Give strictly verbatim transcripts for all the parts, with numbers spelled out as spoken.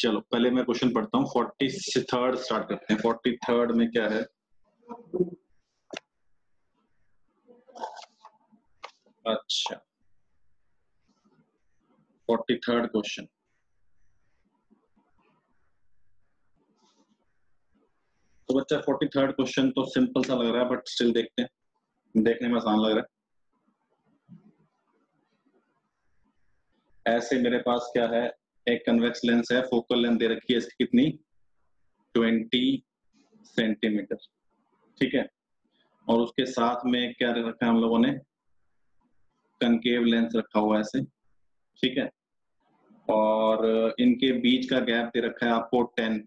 चलो पहले मैं क्वेश्चन पढ़ता हूँ। फोर्टी थर्ड स्टार्ट करते हैं। फोर्टी थर्ड में क्या है? अच्छा, फोर्टी थर्ड क्वेश्चन। तो बच्चा फोर्टी थर्ड क्वेश्चन तो सिंपल सा लग रहा है, बट स्टिल देखते हैं, देखने में आसान लग रहा है। ऐसे मेरे पास क्या है, एक कन्वेक्स लेंस है, फोकल लेंथ दे रखी है इसकी कितनी, ट्वेंटी सेंटीमीटर, ठीक है। और उसके साथ में क्या रखा है हम लोगों ने, कनकेव लेंस रखा हुआ है ऐसे, ठीक है। और इनके बीच का गैप दे रखा है आपको टेन,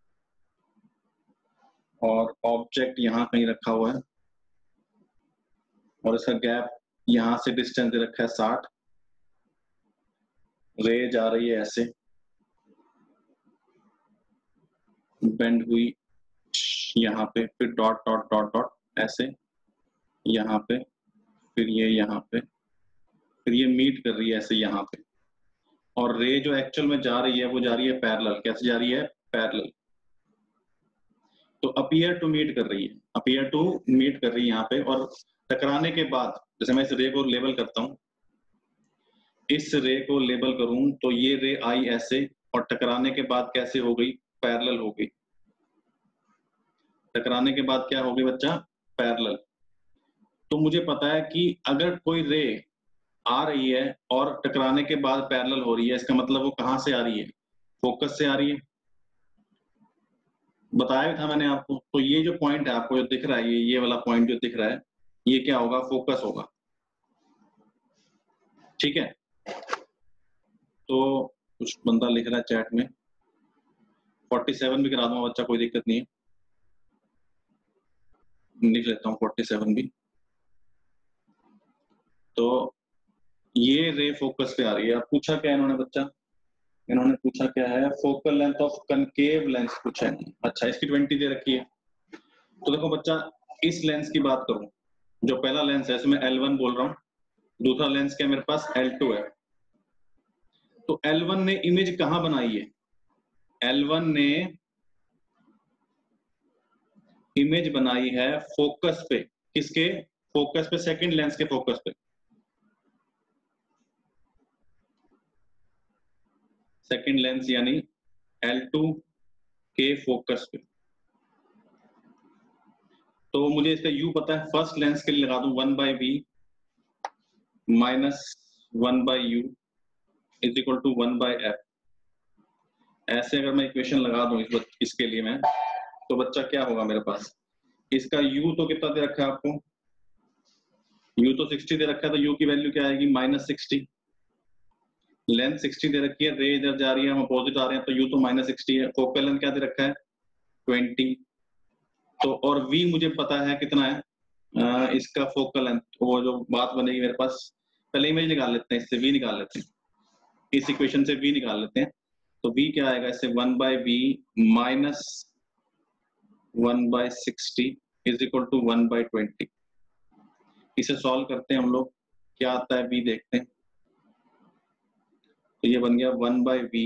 और ऑब्जेक्ट यहाँ कहीं रखा हुआ है, और इसका गैप यहाँ से डिस्टेंस दे रखा है साठ। रे जा रही है ऐसे, बेंड हुई यहाँ पे, फिर डॉट डॉट डॉट डॉट ऐसे यहाँ पे, फिर ये यहाँ पे, फिर ये मीट कर रही है ऐसे यहाँ पे। और रे जो एक्चुअल में जा रही है वो जा रही है पैरेलल। कैसे जा रही है? पैरेलल। तो अपीयर टू मीट कर रही है, अपीयर टू मीट कर रही है यहाँ पे। और टकराने के बाद, जैसे मैं इस रे को लेबल करता हूँ, इस रे को लेबल करूं तो ये रे आई ऐसे, और टकराने के बाद कैसे हो गई? पैरेलल हो गई। टकराने के बाद क्या हो गई बच्चा? पैरेलल। तो मुझे पता है कि अगर कोई रे आ रही है और टकराने के बाद पैरेलल हो रही है, इसका मतलब वो कहां से आ रही है? फोकस से आ रही है। बताया भी था मैंने आपको। तो ये जो पॉइंट है आपको जो दिख रहा है, ये ये वाला पॉइंट जो दिख रहा है, ये क्या होगा? फोकस होगा, ठीक है। तो कुछ बंदा लिख रहा है चैट में, फोर्टी सेवन भी करा दूंगा बच्चा, कोई दिक्कत नहीं है, लिख लेता हूँ फोर्टी सेवन भी। तो ये रे फोकस पे आ रही है। अब पूछा क्या इन्होंने बच्चा? इन्होंने पूछा क्या है? Focal length of concave lens पूछा है। अच्छा, इसकी ट्वेंटी दे रखी है। तो देखो बच्चा, इस लेंस की बात करूं, जो पहला लेंस है इसमें एल वन बोल रहा हूं, दूसरा लेंस क्या मेरे पास? एल टू है। तो एल वन ने इमेज कहां बनाई है? एल वन ने इमेज बनाई है फोकस पे। किसके फोकस पे? सेकंड लेंस के फोकस पे। सेकंड लेंस यानी एल टू के फोकस पे। तो मुझे इसका यू पता है, फर्स्ट लेंस के लिए लगा दूं one by v minus one by u is equal to one by f. ऐसे अगर मैं इक्वेशन लगा दूं इस इसके लिए मैं, तो बच्चा क्या होगा मेरे पास? इसका u तो कितना दे रखा है आपको? u तो सिक्सटी दे रखा है, तो u की वैल्यू क्या आएगी? Minus sixty. लेंथ सिक्सटी दे रखी है, रे इधर जा रही है, हम अपोजिट आ रहे हैं, तो u तो माइनस सिक्सटी है। फोकल लेंथ क्या दे रखा है? ट्वेंटी। तो और v मुझे पता है कितना है, आ, इसका फोकल लेंथ। वो जो बात बनेगी मेरे पास, पहले इमेज निकाल लेते हैं, इससे v निकाल लेते हैं, इस इक्वेशन से v निकाल लेते हैं। तो v क्या आएगा? इससे one by v minus one by sixty is equal to one by twenty. इसे सॉल्व करते हैं हम लोग, क्या आता है v देखते हैं। तो ये बन गया one by v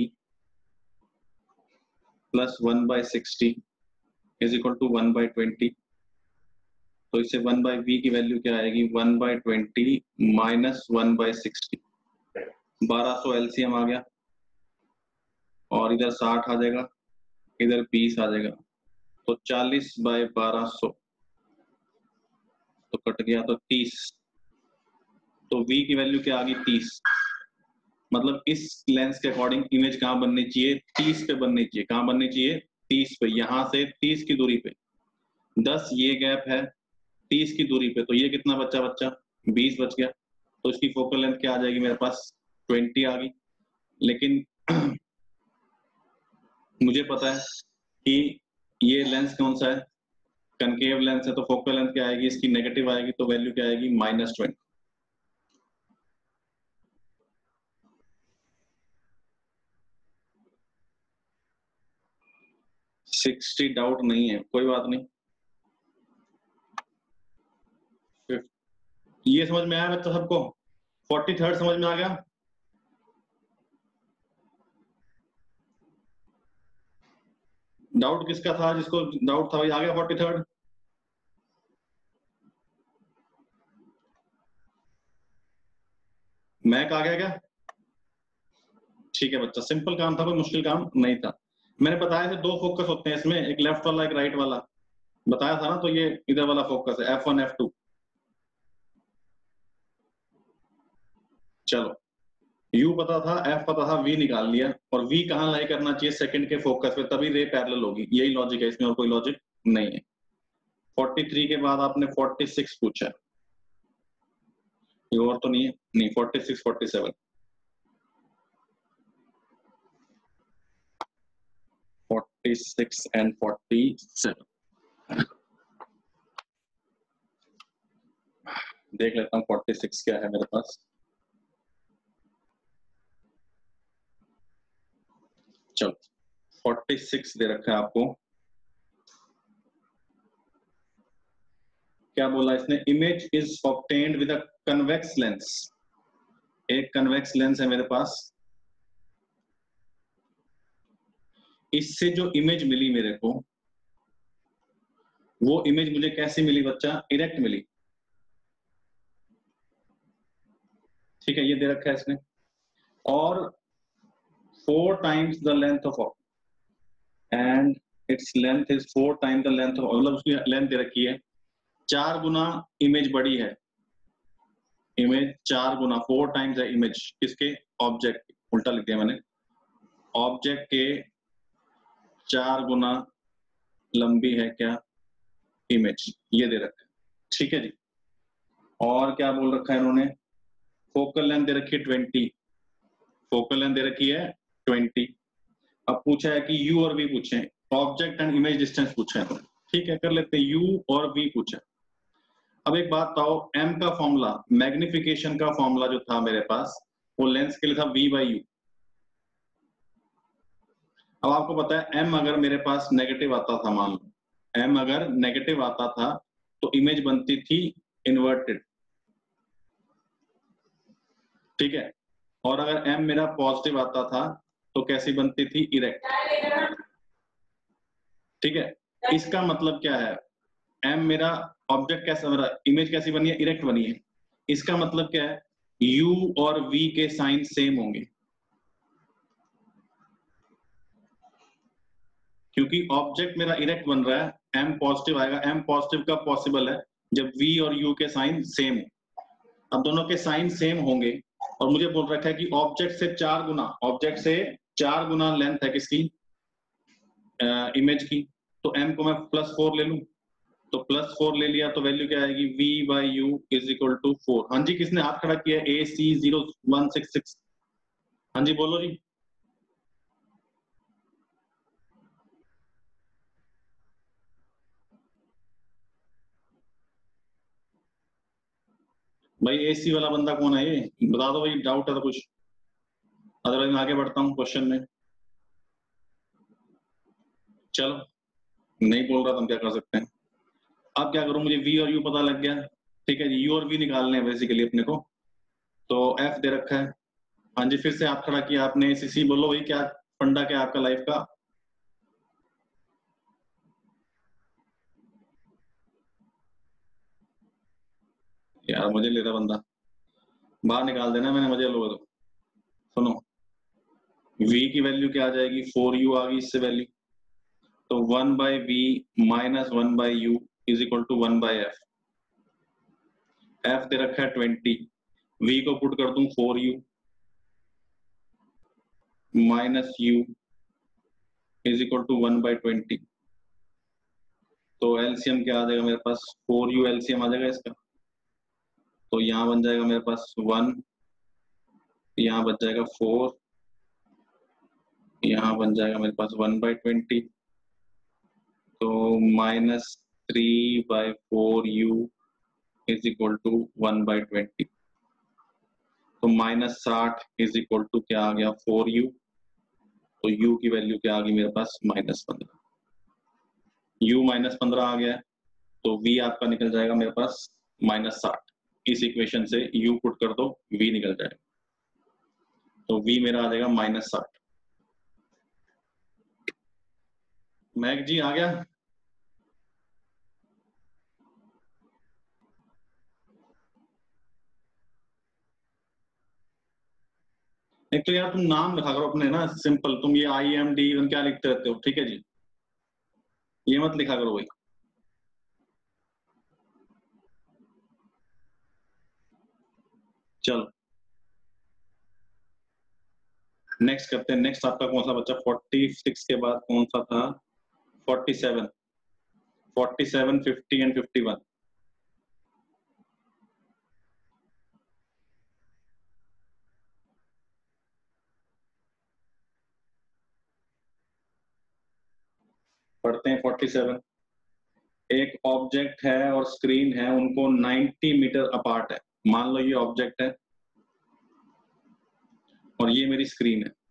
plus one by sixty is equal to one by twenty. तो इससे वन बाई वी की वैल्यू क्या आएगी? One by twenty minus one by sixty. बारह सौ एलसीएम आ गया, और इधर साठ आ जाएगा, इधर बीस आ जाएगा, तो चालीस बाई बारह सौ, तो कट गया तो तीस। तो v की वैल्यू क्या आ गई? तीस। मतलब इस लेंस के अकॉर्डिंग इमेज कहाँ बननी चाहिए? तीस पे बननी चाहिए। कहाँ बननी चाहिए? तीस पे। यहां से तीस की दूरी पे, दस ये गैप है, तीस की दूरी पे, तो ये कितना बच्चा बच्चा? बीस बच गया। तो इसकी फोकल लेंथ क्या आ जाएगी मेरे पास? ट्वेंटी आ गई। लेकिन मुझे पता है कि ये लेंस कौन सा है? कनकेव लेंस है। तो फोकल लेंथ क्या आएगी इसकी? नेगेटिव आएगी। तो वैल्यू क्या आएगी? Minus twenty. सिक्सटी डाउट नहीं है, कोई बात नहीं। ये समझ में आया बच्चा सबको? फोर्टी थर्ड समझ में आ गया? डाउट किसका था, जिसको डाउट था वही आ गया फोर्टी थर्ड। मैक आ गया क्या? ठीक है बच्चा, सिंपल काम था, कोई मुश्किल काम नहीं था। मैंने बताया था दो फोकस होते हैं इसमें, एक लेफ्ट वाला एक राइट वाला, बताया था ना। तो ये इधर वाला फोकस है, एफ वन एफ टू। चलो, U पता था, F पता था, V निकाल लिया। और V कहाँ लाई करना चाहिए, सेकंड के फोकस पे, तभी रे पैरेलल होगी। यही लॉजिक है इसमें, और कोई लॉजिक नहीं है। फोर्टी थ्री के बाद आपने फोर्टी सिक्स पूछा है, ये और तो नहीं है? नहीं, forty six forty seven. Forty six and forty seven देख लेता हूँ फोर्टी सिक्स क्या है मेरे पास। चलो, फोर्टी सिक्स दे रखा है आपको। क्या बोला इसने, image is obtained with a convex lens. एक कन्वेक्स लेंस है मेरे पास, इससे जो इमेज मिली मेरे को, वो इमेज मुझे कैसी मिली बच्चा, इरेक्ट मिली। ठीक है, ये दे रखा है इसने। और four times the length of, and its length is four time the length of, मतलब उसकी लेंथ दे रखी है चार गुना इमेज बड़ी है। इमेज चार गुना, फोर टाइम्स है इमेज किसके, ऑब्जेक्ट, उल्टा लिख दिया मैंने, ऑब्जेक्ट के चार गुना लंबी है क्या, इमेज। ये दे रखा है, ठीक है जी। और क्या बोल रखा है इन्होंने, फोकल लेंथ दे रखी है ट्वेंटी, फोकल लेंथ दे रखी है ट्वेंटी। अब पूछा है कि यू और वी पूछे, ऑब्जेक्ट एंड इमेज डिस्टेंस पूछे हैं। ठीक है, कर लेते हैं, यू और वी पूछे। अब एक बात बताओ, एम का फॉर्मूला, मैग्निफिकेशन का फॉर्मूला जो था मेरे पास, वो लेंस के लिए था वी बाई यू। अब आपको पता है एम अगर मेरे पास नेगेटिव आता था, मान लो एम अगर नेगेटिव आता था तो इमेज बनती थी इन्वर्टेड, ठीक है। और अगर एम मेरा पॉजिटिव आता था तो कैसी बनती थी, इरेक्ट, ठीक है। इसका मतलब क्या है, एम मेरा ऑब्जेक्ट कैसा, मेरा इमेज कैसी बनी है, इरेक्ट बनी है। इसका मतलब क्या है, यू और वी के साइन सेम होंगे, क्योंकि ऑब्जेक्ट मेरा इरेक्ट बन रहा है, एम पॉजिटिव आएगा। एम पॉजिटिव कब पॉसिबल है, जब वी और यू के साइन सेम हो। अब दोनों के साइन सेम होंगे, और मुझे बोल रखा है कि ऑब्जेक्ट से चार गुना, ऑब्जेक्ट से चार गुना लेंथ है किसकी, इमेज की। तो एम को मैं प्लस फोर ले लूं, तो प्लस फोर ले लिया तो वैल्यू क्या आएगी, v by u is equal to four. हाँ जी, किसने हाथ खड़ा किया, A C zero one six six. हाँ जी बोलो जी। भाई एसी वाला बंदा कौन है, ये बता दो भाई, डाउट है तो कुछ, अदरवाइज मैं आगे बढ़ता हूँ क्वेश्चन में। चलो, नहीं बोल रहा तो हम क्या कर सकते हैं। अब क्या करूं, मुझे v और u पता लग गया, ठीक है जी। u और v निकालने हैं बेसिकली अपने को, तो f दे रखा है। हाँ जी, फिर से हाथ खड़ा किया आपने, सीसी बोलो भाई, क्या फंडा क्या आपका लाइफ का। यार मुझे ले रहा बंदा, बाहर निकाल देना, मैंने मजे लो तो। सुनो, v की वैल्यू क्या आ जाएगी, फोर यू आ गई इससे वैल्यू, तो one by v minus one by u is equal to one by F. F दे रखा है ट्वेंटी, v को पुट कर दूं four u minus u is equal to one by twenty. तो एलसीएम क्या आ जाएगा मेरे पास, फोर यू एलसीएम आ जाएगा इसका, तो यहाँ बन जाएगा मेरे पास वन, यहाँ बच जाएगा फोर, यहाँ बन जाएगा मेरे पास वन बाई ट्वेंटी, तो minus three by four u is equal to one by twenty. तो माइनस साठ इज इक्वल टू क्या आ गया, फोर यू। तो u की वैल्यू क्या आ गई मेरे पास, माइनस पंद्रह। u माइनस पंद्रह आ गया है, तो v आपका निकल जाएगा मेरे पास माइनस साठ। इस इक्वेशन से u पुट कर दो, v निकल जाएगा, तो v मेरा आ जाएगा माइनस साठ। मैग जी आ गया? एक तो यार तुम नाम लिखा करो अपने ना सिंपल, तुम ये आई एम डी क्या लिखते रहते हो, ठीक है जी, ये मत लिखा करो भाई। चलो नेक्स्ट करते हैं। नेक्स्ट आपका कौन सा बच्चा, फोर्टी सिक्स के बाद कौन सा था? Forty seven, forty seven, fifty and fifty one. पढ़ते हैं फोर्टी सेवन। एक ऑब्जेक्ट है और स्क्रीन है, उनको नाइंटी मीटर अपार्ट है। मान लो ये ऑब्जेक्ट है और ये मेरी स्क्रीन है।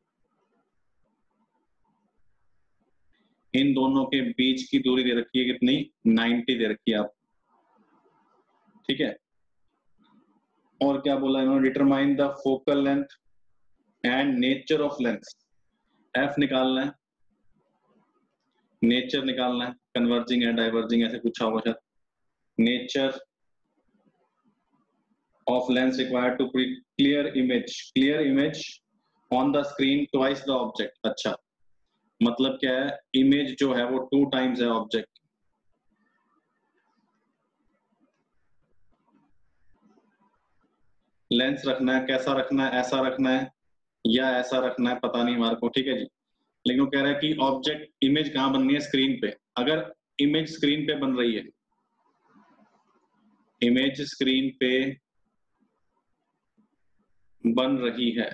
इन दोनों के बीच की दूरी दे रखी है कितनी? नाइंटी दे रखी है आप, ठीक है। और क्या बोला इन्होंने? Determine the focal length and nature of lens. F निकालना है, नेचर निकालना है, कन्वर्जिंग है डाइवर्जिंग ऐसे पूछा होगा शायद। Nature of lens required to create clear image, clear image on the screen twice the object। अच्छा, मतलब क्या है? इमेज जो है वो टू टाइम्स है ऑब्जेक्ट। लेंस रखना है, कैसा रखना है? ऐसा रखना है या ऐसा रखना है, पता नहीं हमारे को, ठीक है जी। लेकिन वो कह रहा है कि ऑब्जेक्ट इमेज कहाँ बननी है? स्क्रीन पे। अगर इमेज स्क्रीन पे बन रही है, इमेज स्क्रीन पे बन रही है,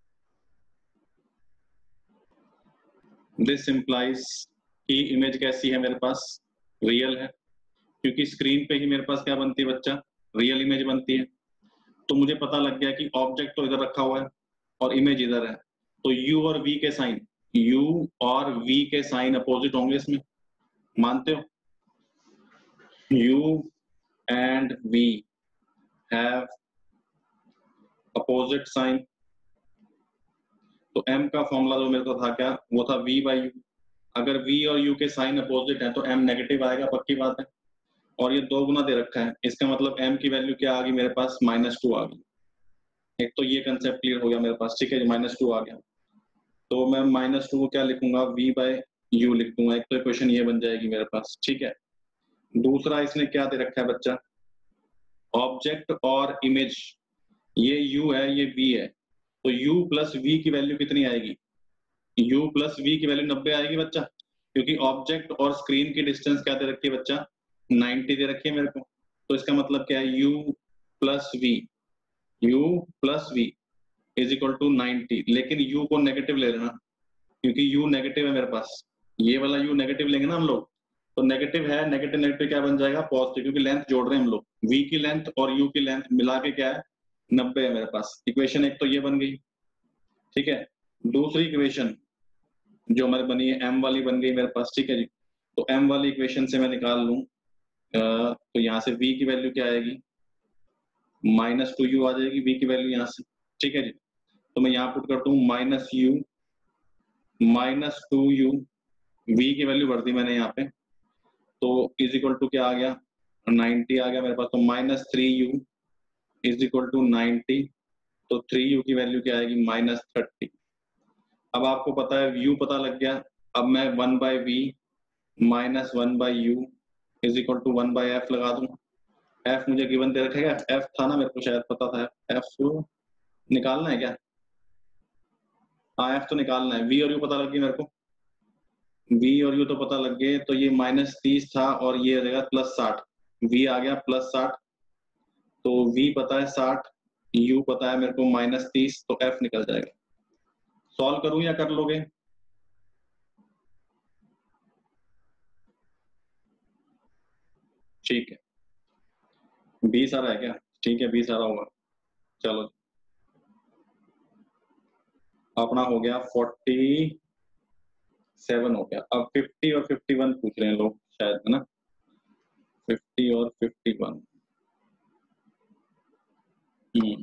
दिस इंप्लाइज कि इमेज कैसी है मेरे पास? रियल है, क्योंकि स्क्रीन पे ही मेरे पास क्या बनती है बच्चा? रियल इमेज बनती है। तो मुझे पता लग गया कि ऑब्जेक्ट तो इधर रखा हुआ है और इमेज इधर है, तो यू और वी के साइन, यू और वी के साइन अपोजिट होंगे इसमें, मानते हो? U and v have opposite sign. तो एम का फॉर्मूला जो मेरे को था क्या? वो था वी बाई यू। अगर वी और यू के साइन अपोजिट है तो एम नेगेटिव आएगा, पक्की बात है। और ये दो गुना दे रखा है, इसका मतलब एम की वैल्यू क्या आ गई मेरे पास? माइनस टू आ गई। एक तो ये कंसेप्ट क्लियर हो गया मेरे पास, ठीक है, माइनस टू आ गया। तो मैं माइनस टू को क्या लिखूंगा? वी बाय यू लिख दूंगा। एक तो इक्वेशन ये बन जाएगी मेरे पास, ठीक है। दूसरा इसने क्या दे रखा है बच्चा? ऑब्जेक्ट और इमेज, ये यू है ये वी है, तो यू प्लस वी की वैल्यू कितनी आएगी? यू प्लस वी की वैल्यू नब्बे आएगी बच्चा, क्योंकि ऑब्जेक्ट और स्क्रीन की डिस्टेंस क्या दे रखी है बच्चा? नाइंटी दे रखी है मेरे को। तो इसका मतलब क्या है? U plus v, u plus v is equal to ninety. लेकिन यू को नेगेटिव ले लेना, क्योंकि यू नेगेटिव है मेरे पास, ये वाला यू नेगेटिव लेंगे ना हम लोग, तो नेगेटिव है, नेगेटिव नेगेटिव क्या बन जाएगा? पॉजिटिव, क्योंकि लेंथ जोड़ रहे हैं हम लोग। वी की लेंथ और यू की लेंथ मिला के क्या है? नब्बे है मेरे पास। इक्वेशन एक तो ये बन गई, ठीक है। दूसरी इक्वेशन जो हमारी बनी है, एम वाली बन गई मेरे पास, ठीक है जी। तो एम वाली इक्वेशन से मैं निकाल लूं, तो यहाँ से v की वैल्यू क्या आएगी? माइनस टू यू आ जाएगी v की वैल्यू यहाँ से, ठीक है जी। तो मैं यहाँ पुट करता हूँ minus u minus two u, v की वैल्यू भर दी मैंने यहाँ पे, तो इज इक्वल टू क्या आ गया? नाइंटी आ गया मेरे पास। तो minus three u is equal to ninety, तो थ्री यू की वैल्यू क्या आएगी? Minus thirty. अब आपको पता है u पता लग गया। अब मैं one by v minus one by u is equal to one by F लगा दूं। एफ मुझे गिवन दे रखेगा, एफ था ना मेरे को शायद पता था, एफ निकालना है क्या? हाँ एफ तो निकालना है। वी और यू पता लग गई मेरे को, वी और यू तो पता लग गए। तो ये माइनस तीस था और ये आ जाएगा प्लस साठ। वी आ गया प्लस साठ, तो वी पता है साठ, यू पता है मेरे को माइनस तीस, तो एफ निकल जाएगा। सॉल्व करूं या कर लोगे? ठीक है, बीस आ रहा है क्या? ठीक है, बीस आ रहा होगा। चलो अपना हो गया फोर्टी सेवन हो गया। अब फिफ्टी और फिफ्टी वन पूछ रहे हैं लोग शायद, है ना? फिफ्टी और फिफ्टी वन। हम्म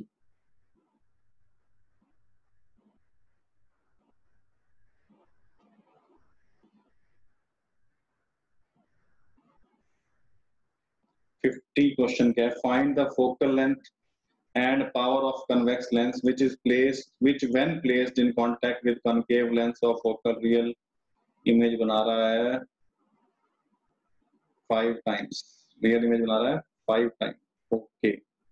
फिफ्टी क्वेश्चन क्या है, find the focal length and power of convex lens which is placed which when placed in contact with concave lens of focal real image बना रहा है फाइव टाइम्स, रियल इमेज बना रहा है five time. Okay,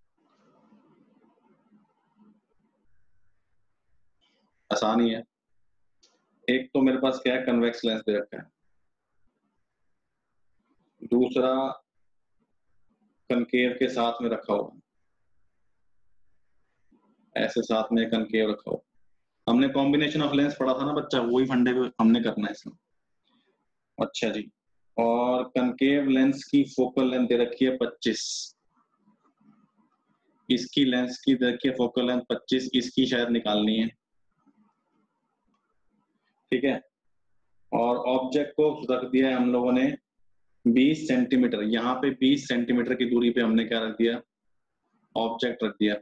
आसानी है। एक तो मेरे पास क्या है, कन्वेक्स लेंस दे रखा है, दूसरा कनकेव के साथ में रखा हुआ, ऐसे साथ में कनकेव रखा हुआ। हमने कॉम्बिनेशन ऑफ लेंस पढ़ा था ना बच्चा, वही फंडे पे हमने करना है इसमें। अच्छा जी, और कनकेव लेंस की फोकल लेंथ दे रखी है पच्चीस, इसकी लेंस की दे रखी है फोकल लेंथ पच्चीस, इसकी शायद निकालनी है, ठीक है। और ऑब्जेक्ट को रख दिया है हम लोगों ने बीस सेंटीमीटर, यहाँ पे बीस सेंटीमीटर की दूरी पे हमने क्या रख दिया, ऑब्जेक्ट रख दिया।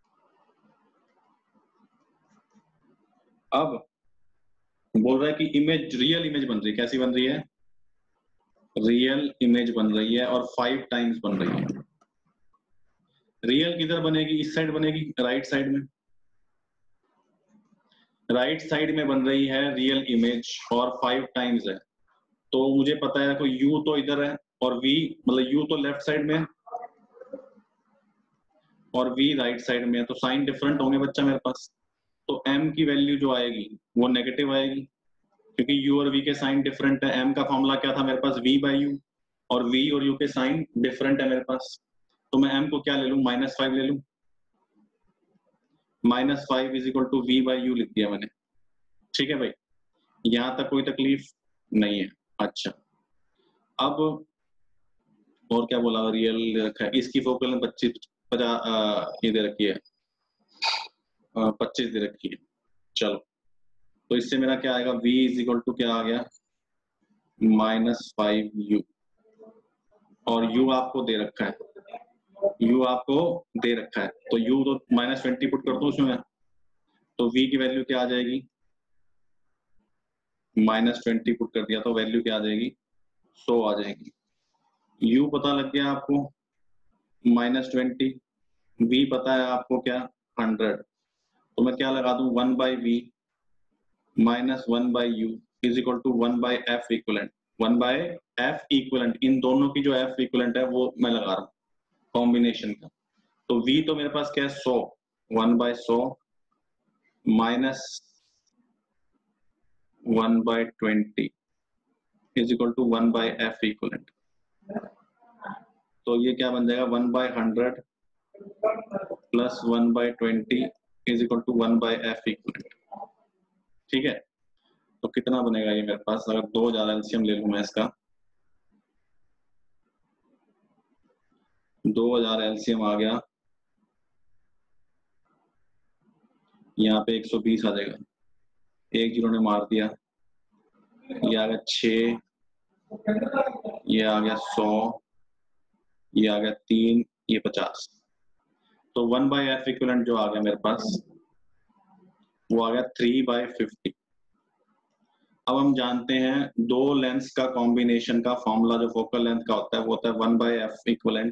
अब बोल रहा है कि इमेज, रियल इमेज बन रही है, कैसी बन रही है, रियल इमेज बन रही है और फाइव टाइम्स बन रही है। रियल किधर बनेगी, इस साइड बनेगी, राइट साइड में, राइट साइड में बन रही है रियल इमेज और फाइव टाइम्स है। तो मुझे पता है कोई यू तो इधर है और वी, मतलब यू तो लेफ्ट साइड में और वी राइट साइड में है, तो साइन डिफरेंट होंगे बच्चा मेरे पास। तो m की वैल्यू जो आएगी वो नेगेटिव आएगी, क्योंकि u और v के साइन डिफरेंट है। m का फॉर्मूला क्या था मेरे पास, v बाई यू, और v और u के साइन डिफरेंट है मेरे पास, तो मैं m को क्या ले लूं, माइनस फाइव ले लूं। Minus five is equal to v by u लिख दिया मैंने, ठीक है भाई, यहां तक कोई तकलीफ नहीं है। अच्छा, अब और क्या बोला, रियल रखा है, इसकी फोकल पच्चीस पचास ये दे रखी है, पच्चीस दे रखी है। चलो, तो इससे मेरा क्या आएगा, v इज इक्वल टू क्या आ गया, माइनस फाइव यू, और u आपको दे रखा है, u आपको दे रखा है, तो u तो माइनस ट्वेंटी पुट कर दूं उसमें, तो v की वैल्यू क्या आ जाएगी, माइनस ट्वेंटी पुट कर दिया तो वैल्यू क्या आ जाएगी, सौ आ जाएगी। u पता लग गया आपको माइनस ट्वेंटी, v पता है आपको क्या, हंड्रेड, तो मैं क्या लगा दूं, one by v minus one by u is equal to one by F equivalent, one by F equivalent, इन दोनों की जो एफ इक्वलेंट है वो मैं लगा रहा हूँ कॉम्बिनेशन का। तो v तो मेरे पास क्या है, सौ, वन बाई सौ minus one by twenty is equal to one by F equivalent, तो ये क्या बन जाएगा, one by hundred plus one by twenty is equal to one by F equivalent, ठीक है। तो कितना बनेगा ये मेरे पास, अगर दो हजार एलसीएम ले लूं मैं इसका, दो हजार एलसीएम आ गया, यहाँ पे एक सौ बीस आ जाएगा, एक जीरो ने मार दिया, ये आ गया छः, ये आ गया सौ, ये आ गया तीन, ये पचास, तो वन बाई एफ इक्वलेंट जो आ गया मेरे पास वो आ गया थ्री बाई फिफ्टी। अब हम जानते हैं दो लेंस का कॉम्बिनेशन का फॉर्मूला जो फोकल लेंथ का होता है वो होता है one by F equivalent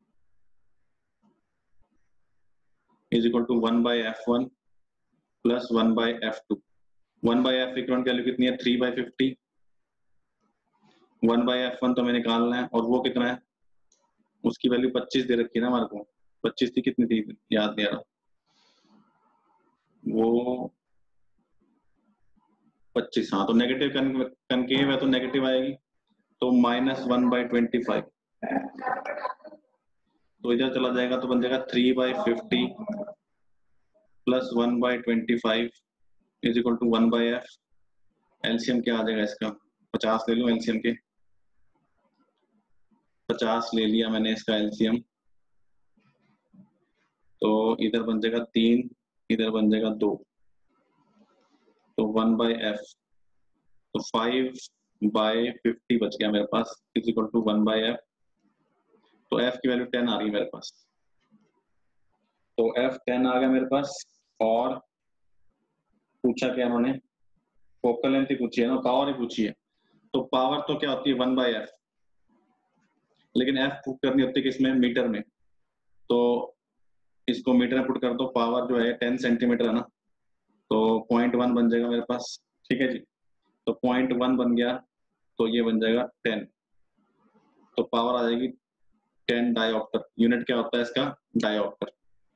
is equal to one by F one plus one by F two. One by F equivalent की वैल्यू कितनी है, three by fifty, one by F one तो हमें निकालना है, और वो कितना है, उसकी वैल्यू पच्चीस दे रखी है ना हमारे को, पच्चीस थी, कितनी थी याद नहीं आ रहा, वो पच्चीस, हाँ, तो नेगेटिव कनकेव है तो नेगेटिव आएगी, तो minus one by twenty five, तो इधर चला जाएगा तो बन जाएगा three by fifty plus one by twenty five is equal to one by F. LCM क्या आ जाएगा इसका, पचास ले लूं एलसीएम के, पचास ले लिया मैंने इसका एलसीएम, तो इधर बन जाएगा तीन, इधर बन जाएगा दो, तो वन बाई एफ, तो फाइव बाई फिफ्टी बच गया मेरे पास is equal to one by F, तो एफ की वैल्यू टेन आ रही है मेरे पास, तो एफ टेन आ गया मेरे पास। और पूछा क्या उन्होंने, फोकल लेंथ ही पूछी है ना, पावर ही पूछी है, तो पावर तो क्या होती है वन बाई एफ, लेकिन एफ पुट करनी होती है किसमें, मीटर में। तो इसको मीटर में पुट कर दो, पावर जो है टेन सेंटीमीटर है ना, तो पॉइंट वन बन जाएगा मेरे पास। ठीक है जी, तो पॉइंट वन बन गया, तो ये बन जाएगा टेन, तो पावर आ जाएगी टेन डायोप्टर। यूनिट क्या होता है इसका, डायोप्टर।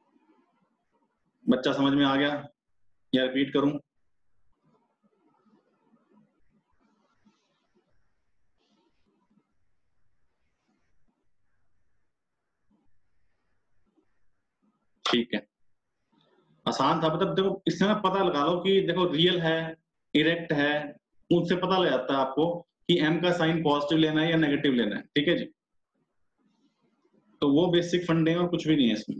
बच्चा समझ में आ गया या रिपीट करूं? ठीक है, आसान था। मतलब देखो इससे ना पता लगा लो कि देखो रियल है, इरेक्ट है, उनसे पता लग जाता है आपको कि एम का साइन पॉजिटिव लेना है या नेगेटिव लेना है। ठीक है जी, तो वो बेसिक फंडे और कुछ भी नहीं है इसमें।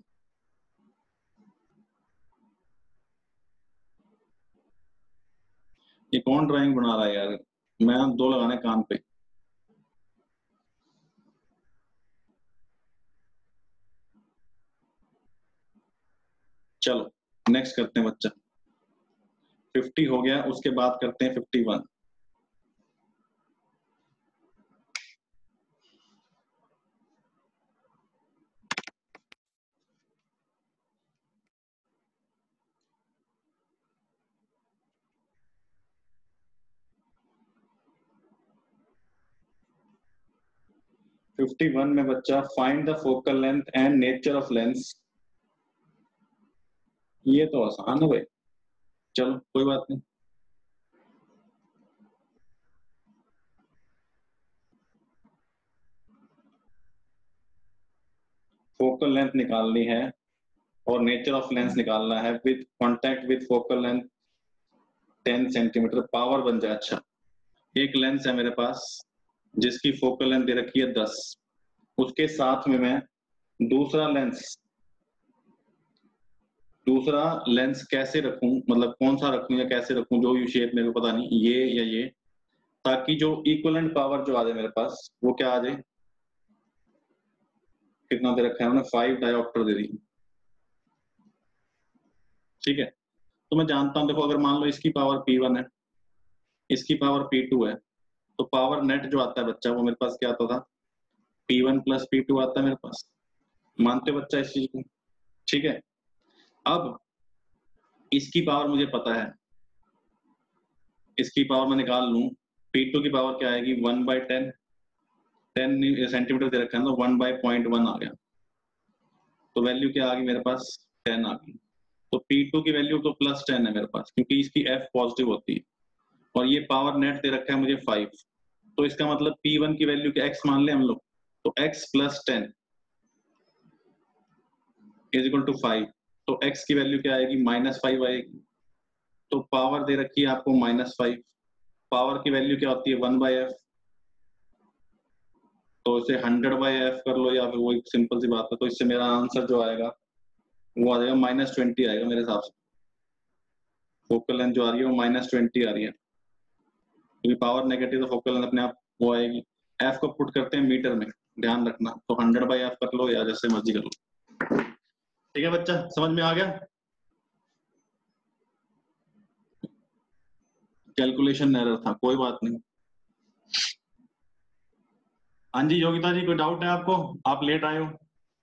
ये कौन ड्राइंग बना रहा है यार, मैं दो लगाने कान पे। चलो नेक्स्ट करते हैं बच्चा, फिफ्टी हो गया, उसके बाद करते हैं फिफ्टी वन। फिफ्टी वन में बच्चा find the focal length and nature of lens. ये तो आसान है भाई, चलो कोई बात नहीं। फोकल लेंथ निकालनी है और नेचर ऑफ लेंस निकालना है। With contact with focal length ten centimetre, power बन जाए। अच्छा, एक लेंस है मेरे पास जिसकी फोकल लेंथ दे रखी है दस, उसके साथ में मैं दूसरा लेंस दूसरा लेंस कैसे रखूं, मतलब कौन सा रखूं या कैसे रखूं, जो यू शेप मेरे को पता नहीं, ये या ये, ताकि जो इक्विवेलेंट पावर जो आ जाए मेरे पास वो क्या आ जाए। कितना दे रखा है उन्होंने, फाइव डायोप्टर दे दी। ठीक है, तो मैं जानता हूं, देखो अगर मान लो इसकी पावर पी वन है, इसकी पावर पी टू है, तो पावर नेट जो आता है बच्चा वो मेरे पास क्या आता था, P one plus P two आता है मेरे पास। मानते हो बच्चा इस चीज को? ठीक है, अब इसकी पावर मुझे पता है, इसकी पावर मैं निकाल लूं, पी टू की पावर क्या आएगी, one by ten, ten centimetre दे रखा है, तो वन बाई पॉइंट वन आ गया, तो वैल्यू क्या आ गई मेरे पास, टेन आ गई। तो पी टू की वैल्यू तो प्लस टेन है मेरे पास, क्योंकि इसकी एफ पॉजिटिव होती है, और ये पावर नेट दे रखा है मुझे फाइव, तो इसका मतलब पी वन की वैल्यू क्या एक्स मान ले हम लोग, तो x plus ten is equal to five, तो x की वैल्यू क्या आएगी, माइनस फाइव आएगी। तो पावर दे रखी है आपको माइनस फाइव, पावर की वैल्यू क्या होती है, वन बाई एफ, तो इसे हंड्रेड बाई एफ कर लो, या फिर वो एक सिंपल सी बात है। तो इससे मेरा आंसर जो आएगा वो आ जाएगा माइनस ट्वेंटी आएगा मेरे हिसाब से। फोकल लेंथ जो आ रही है वो माइनस ट्वेंटी आ रही है, क्योंकि पावर नेगेटिव तो फोकल लेंथ अपने आप वो आएगी। एफ को पुट करते हैं मीटर में, ध्यान रखना, तो हंड्रेड बाई एफ कर लो या जैसे मर्जी कर लो। ठीक है बच्चा, समझ में आ गया? कैलकुलेशन एरर था, कोई बात नहीं। हाँ जी योगिता जी, कोई डाउट है आपको? आप लेट आए हो।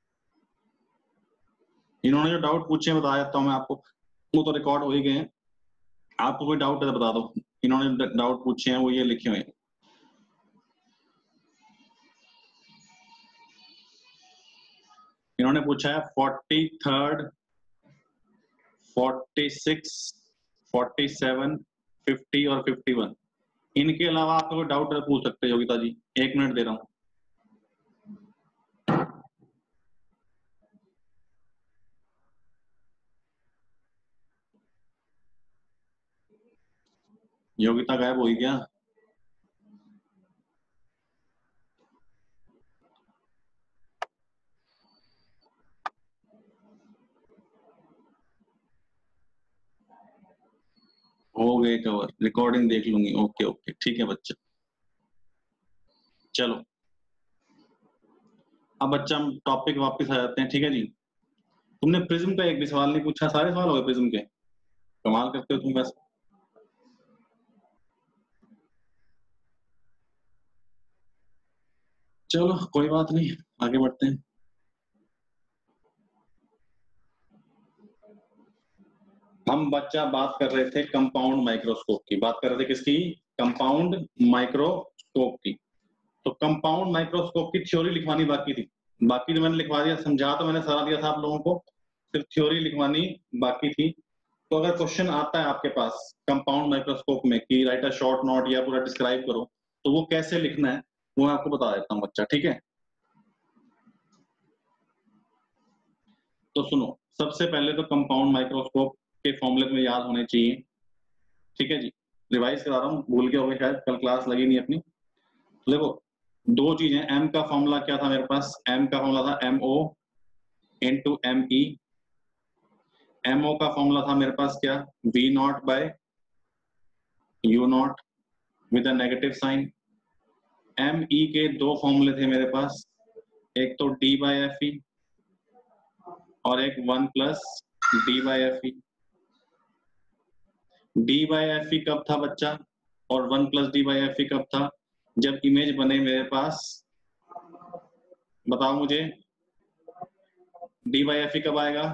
इन्होंने जो डाउट पूछे हैं बता देता हूँ मैं आपको, वो तो रिकॉर्ड हो ही गए हैं। आपको कोई डाउट है तो बता दो। इन्होंने डाउट पूछे हैं वो ये लिखे हुए हैं। इन्होंने पूछा है forty third, forty six, forty seven, fifty और फिफ्टी वन। इनके अलावा आपको कोई डाउट है तो पूछ सकते हो योगिता जी, एक मिनट दे रहा हूँ। योगिता गायब हुई क्या? हो गए कवर, रिकॉर्डिंग देख लूंगी। ओके ओके ठीक है बच्चा। चलो अब बच्चा हम टॉपिक वापस आ जाते हैं। ठीक है जी, तुमने प्रिज्म का एक भी सवाल नहीं पूछा, सारे सवाल हो गए प्रिज्म के। कमाल करते हो तुम बस। चलो कोई बात नहीं, आगे बढ़ते हैं। हम बच्चा बात कर रहे थे कंपाउंड माइक्रोस्कोप की, बात कर रहे थे किसकी? कंपाउंड माइक्रोस्कोप की। तो कंपाउंड माइक्रोस्कोप की थ्योरी लिखवानी बाकी थी, बाकी तो मैंने लिखवा दिया, समझा तो मैंने सारा दिया था आप लोगों को, सिर्फ थ्योरी लिखवानी बाकी थी। तो अगर क्वेश्चन आता है आपके पास कंपाउंड माइक्रोस्कोप में कि राइट अ शॉर्ट नोट या पूरा डिस्क्राइब करो, तो वो कैसे लिखना है वो मैं आपको बता देता हूँ बच्चा, ठीक है? तो सुनो, सबसे पहले तो कंपाउंड माइक्रोस्कोप के फॉर्मूले में याद होने चाहिए, ठीक है जी? रिवाइज करा रहा हूँ, भूल गए होंगे शायद, कल क्लास लगी नहीं अपनी। तो देखो दो चीजें, एम का फॉर्मूला क्या था मेरे पास? एम का फॉर्मूला था M O into M E. M O का फॉर्मूला था मेरे पास क्या? We not by u not with a negative sign. M E के दो फॉर्मूले थे मेरे पास, एक तो डी बाय एफ ई और एक one plus D by F E. D by F E कब था बच्चा और one plus D by F E कब था? जब इमेज बने मेरे पास, बताओ मुझे, डी बाय एफ ई कब आएगा?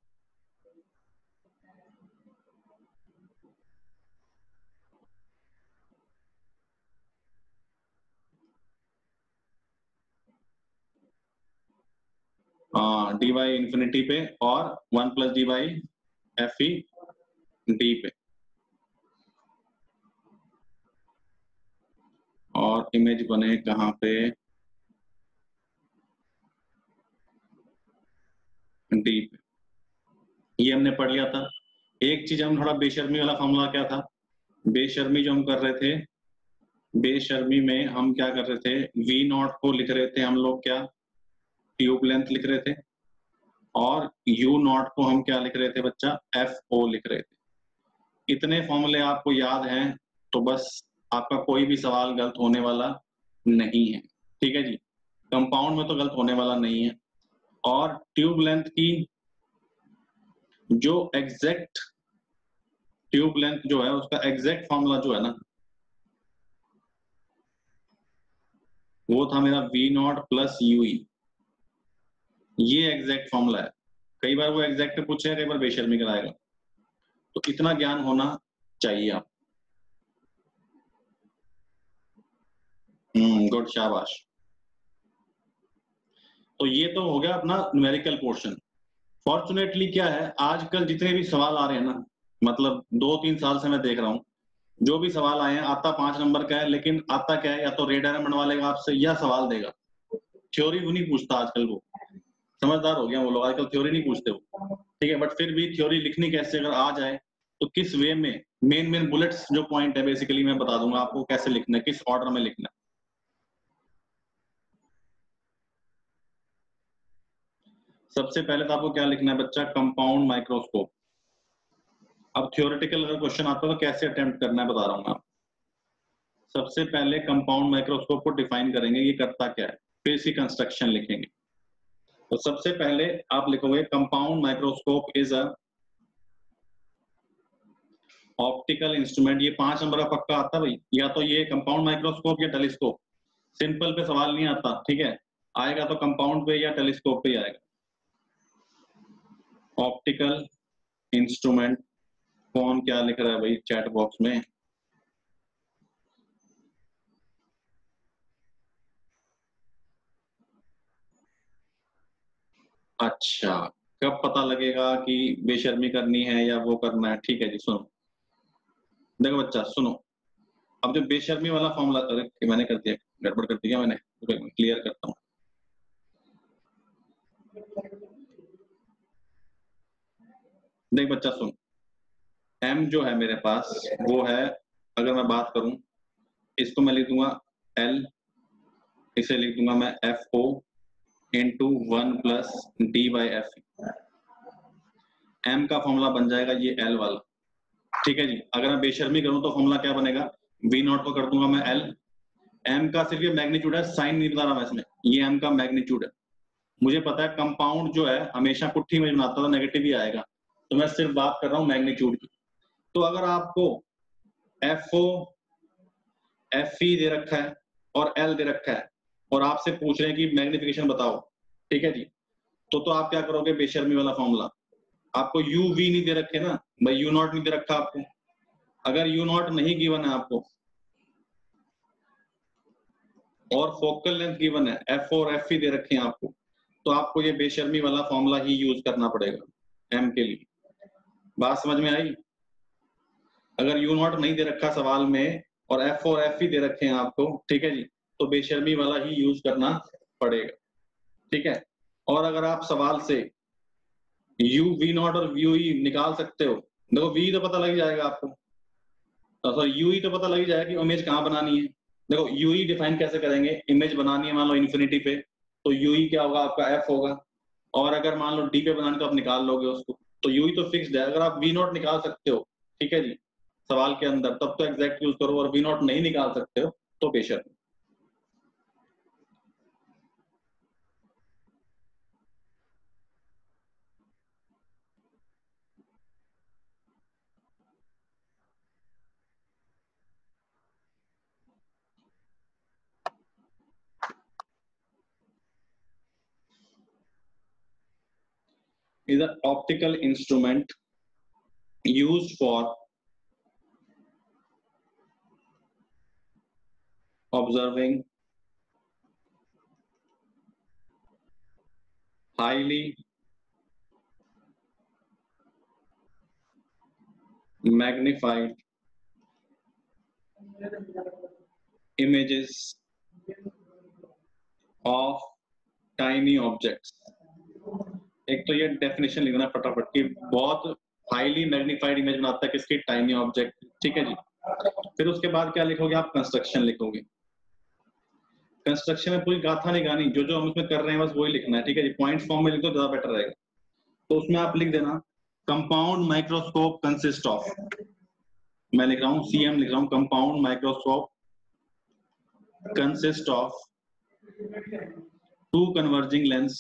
डी बाई इंफिनिटी पे और one plus D by F E D पे, और इमेज बने कहां पे? डी पे। ये हमने पढ़ लिया था। एक चीज हम थोड़ा बेशर्मी वाला फॉर्मूला क्या था? बेशर्मी जो हम कर रहे थे, बेशर्मी में हम क्या कर रहे थे? वी नॉट को लिख रहे थे हम लोग क्या? ट्यूब लेंथ लिख रहे थे, और यू नॉट को हम क्या लिख रहे थे बच्चा? एफ ओ लिख रहे थे। इतने फॉर्मूले आपको याद हैं तो बस आपका कोई भी सवाल गलत होने वाला नहीं है, ठीक है जी? कंपाउंड में तो गलत होने वाला नहीं है। और ट्यूब लेंथ की जो एग्जैक्ट ट्यूब लेंथ जो है उसका एग्जैक्ट फॉर्मूला जो है ना, वो था मेरा v not plus you E. ये एग्जैक्ट फॉर्मूला है। कई बार वो एग्जैक्ट पूछेगा, कई बार बेशर्मी कराएगा, तो इतना ज्ञान होना चाहिए आप। हम्म, गुड, शाबाश। तो ये तो हो गया अपना न्यूमेरिकल पोर्शन। फॉर्चुनेटली क्या है, आजकल जितने भी सवाल आ रहे हैं ना, मतलब दो तीन साल से मैं देख रहा हूँ, जो भी सवाल आए हैं आता पांच नंबर का है, लेकिन आता क्या है, या तो रेड डायमंड वालेगा आपसे या सवाल देगा। थ्योरी भी नहीं पूछता आजकल, वो समझदार हो गया वो लोग, आजकल थ्योरी नहीं पूछते वो, ठीक है? बट फिर भी थ्योरी लिखनी कैसे अगर आ जाए तो किस वे में, मेन मेन बुलेट्स जो पॉइंट है बेसिकली मैं बता दूंगा आपको कैसे लिखना है, किस ऑर्डर में लिखना है। सबसे पहले तो आपको क्या लिखना है बच्चा? Compound microscope. अब थ्योरेटिकल अगर क्वेश्चन आता है तो कैसे अटेम्प्ट करना है बता रहा हूँ मैं। सबसे पहले कंपाउंड माइक्रोस्कोप को डिफाइन करेंगे, ये करता क्या है, फिर इसकी कंस्ट्रक्शन लिखेंगे। तो सबसे पहले आप लिखोगे compound microscope is a optical instrument. ये पांच नंबर का पक्का आता भाई, या तो ये कंपाउंड माइक्रोस्कोप या टेलीस्कोप। सिंपल पे सवाल नहीं आता, ठीक है? आएगा तो कंपाउंड पे या टेलीस्कोप पे ही आएगा। ऑप्टिकल इंस्ट्रूमेंट, कौन क्या लिख रहा है भाई चैट बॉक्स में? अच्छा, कब पता लगेगा कि बेशर्मी करनी है या वो करना है? ठीक है जी, सुनो, देखो बच्चा सुनो, अब जो बेशर्मी वाला फॉर्मूला, अरे मैंने कर दिया, गड़बड़ कर दिया मैंने, तो क्लियर करता हूँ। देख बच्चा सुन, m जो है मेरे पास वो है, अगर मैं बात करूं, इसको मैं लिख दूंगा l, इसे लिख दूंगा मैं F O into one plus D by F. m का फॉर्मूला बन जाएगा ये l वाला, ठीक है जी? अगर मैं बेशर्मी करूं तो फॉर्मूला क्या बनेगा? v नॉट को कर दूंगा मैं l। m का सिर्फ ये मैग्नीट्यूड है, साइन नहीं बता रहा मैं इसमें, ये m का मैग्नीट्यूड है। मुझे पता है कंपाउंड जो है हमेशा पुट्ठी में बनाता तो नेगेटिव ही आएगा, तो मैं सिर्फ बात कर रहा हूँ मैग्नीट्यूड की। तो अगर आपको एफ ओ एफ ई दे रखा है और एल दे रखा है, और आपसे पूछ रहे हैं कि मैग्निफिकेशन बताओ, ठीक है जी, तो तो आप क्या करोगे, बेशर्मी वाला फॉर्मूला। आपको यू वी नहीं दे रखे ना भाई, यू नॉट नहीं दे रखा आपको। अगर यू नॉट नहीं गिवन है आपको और फोकल लेंथ गिवन है, एफ और एफ ही दे रखे हैं आपको, तो आपको ये बेशर्मी वाला फॉर्मूला ही यूज करना पड़ेगा एम के लिए। बात समझ में आई? अगर यू नॉट नहीं दे रखा सवाल में और एफ और एफ ही दे रखे हैं आपको, ठीक है जी, तो बेशर्मी वाला ही यूज करना पड़ेगा, ठीक है। और अगर आप सवाल से यू वी नॉट और व्यू ई निकाल सकते हो, देखो वी तो पता लग जाएगा आपको, तो यू ई तो पता लग जाएगा कि इमेज कहाँ बनानी है। देखो यू ई डिफाइन कैसे करेंगे, इमेज बनानी है मान लो इन्फिनिटी पे, तो यू ई क्या होगा आपका एफ होगा, और अगर मान लो डी पे बनानी तो आप निकाल लोगे उसको, तो यू ई तो फिक्स्ड है। अगर आप वी नॉट निकाल सकते हो, ठीक है जी, सवाल के अंदर, तब तो एग्जैक्ट यूज करो, और वी नॉट नहीं निकाल सकते हो तो बेशर्मी। is an optical instrument used for observing highly magnified images of tiny objects। एक तो ये डेफिनेशन लिखना फटाफट की, बहुत हाईली मैग्नीफाइड इमेज बनाता है किसकी, टाइनी ऑब्जेक्ट, ठीक है जी। फिर उसके बाद क्या लिखोगे आप, कंस्ट्रक्शन लिखोगे। कंस्ट्रक्शन में पूरी गाथा नहीं गानी, जो जो हम उसमें कर रहे हैं बस वही लिखना है, ठीक है जी। पॉइंट फॉर्म में लिख दो ज्यादा बेटर रहेगा। तो उसमें आप लिख देना कंपाउंड माइक्रोस्कोप कंसिस्ट ऑफ, मैं लिख रहा हूँ सीएम लिख रहा हूँ, compound microscope consist of two converging lens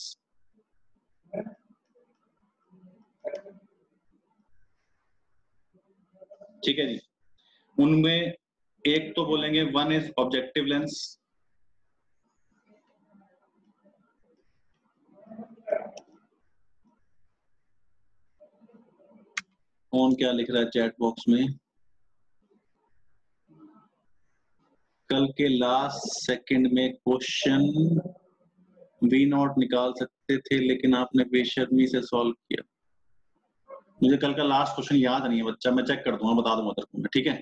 ठीक है जी। उनमें एक तो बोलेंगे वन इज ऑब्जेक्टिव लेंस, कौन क्या लिख रहा है चैट बॉक्स में, कल के लास्ट सेकंड में क्वेश्चन वी नॉट निकाल सकते थे लेकिन आपने बेशर्मी से सॉल्व किया। मुझे कल का लास्ट क्वेश्चन याद नहीं है बच्चा, मैं चेक कर दूंगा, बता दूंगा तेरे को मैं, ठीक है।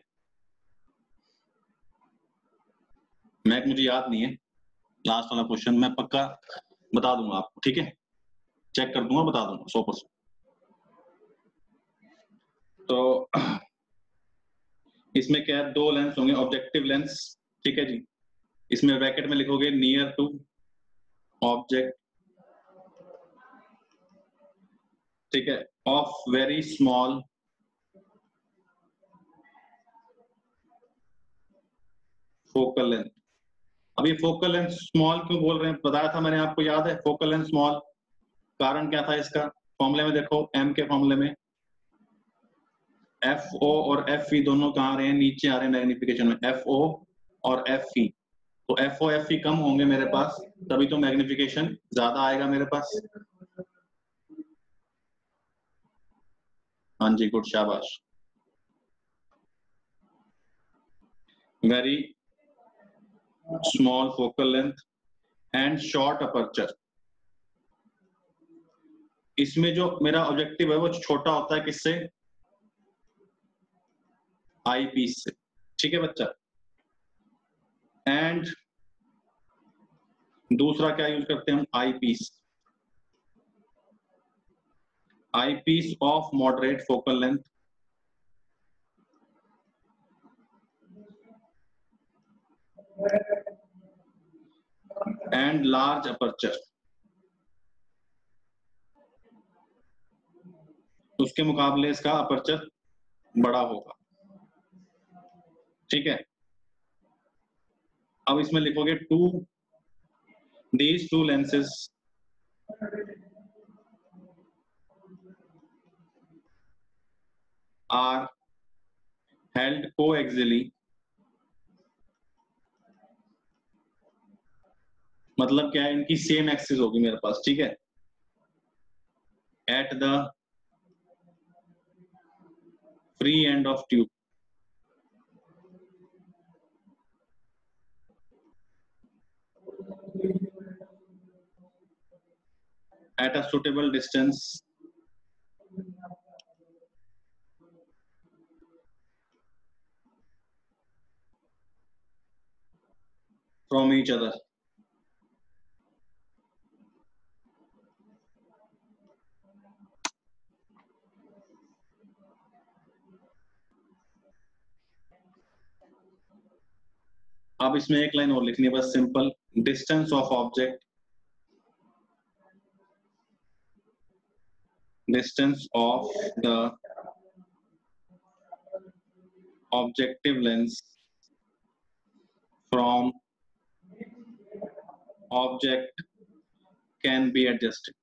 मैं मुझे याद नहीं है लास्ट वाला क्वेश्चन, मैं पक्का बता दूंगा आपको, ठीक है, चेक कर दूंगा, बता दूंगा सौ परसेंट। तो इसमें क्या है, दो लेंस होंगे ऑब्जेक्टिव लेंस, ठीक है जी। इसमें ब्रैकेट में लिखोगे नियर टू ऑब्जेक्ट, ठीक है, of very small focal length. अब ये फोकल लेंथ स्मॉल क्यों बोल रहे हैं, बताया था मैंने आपको, याद है फोकल लेंथ स्मॉल, कारण क्या था इसका, फॉर्मूले में देखो, एम के फॉर्मूले में एफ ओ और एफ ई दोनों कहाँ आ रहे हैं, नीचे आ रहे हैं मैग्निफिकेशन में, एफ ओ और एफ ई, तो एफ ओ एफ ई कम होंगे मेरे पास, तभी तो मैग्निफिकेशन ज्यादा आएगा मेरे पास। हाँ जी, गुड, शाबाश। Very small focal length and short aperture. इसमें जो मेरा ऑब्जेक्टिव है वो छोटा होता है किससे, आई पीस से, ठीक है बच्चा। एंड दूसरा क्या यूज करते हैं हम, eyepiece, eyepiece of moderate focal length and large aperture. उसके मुकाबले इसका अपर्चर बड़ा होगा, ठीक है। अब इसमें लिखोगे two, these two lenses are held coaxially मतलब क्या है, इनकी सेम एक्सिस होगी मेरे पास, ठीक है। At the free end of tube, at a suitable distance from each other. अब इसमें एक लाइन और लिखनी है बस, simple, distance of object, distance of the objective lens from object can be adjusted.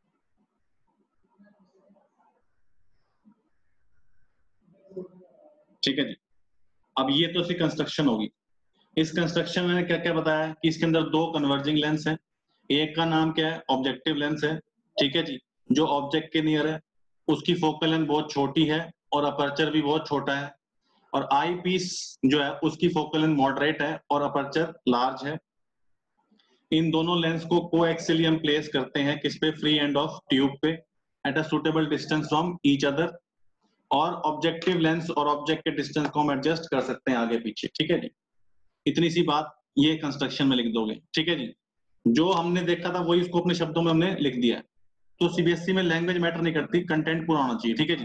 ठीक है जी। अब ये तो इसकी कंस्ट्रक्शन होगी। इस कंस्ट्रक्शन में क्या क्या बताया कि इसके अंदर दो कन्वर्जिंग लेंस है, एक का नाम क्या है, ऑब्जेक्टिव लेंस है, ठीक है जी। जो ऑब्जेक्ट के नियर है उसकी फोकल लेंथ बहुत छोटी है और अपर्चर भी बहुत छोटा है, और आई पीस जो है उसकी फोकल लेंथ मॉडरेट है और अपर्चर लार्ज है। इन दोनों लेंस को कोएक्सियली हम प्लेस करते हैं किस पे, फ्री एंड ऑफ ट्यूब पे, at a suitable distance from each other, और ऑब्जेक्टिव लेंस और ऑब्जेक्ट के डिस्टेंस को हम एडजस्ट कर सकते हैं आगे पीछे। ठीक है जी, इतनी सी बात ये कंस्ट्रक्शन में लिख दोगे। ठीक है जी, जो हमने देखा था वही उसको अपने शब्दों में हमने लिख दिया है। तो सीबीएसई में लैंग्वेज मैटर नहीं करती, कंटेंट पूरा होना चाहिए। ठीक है जी,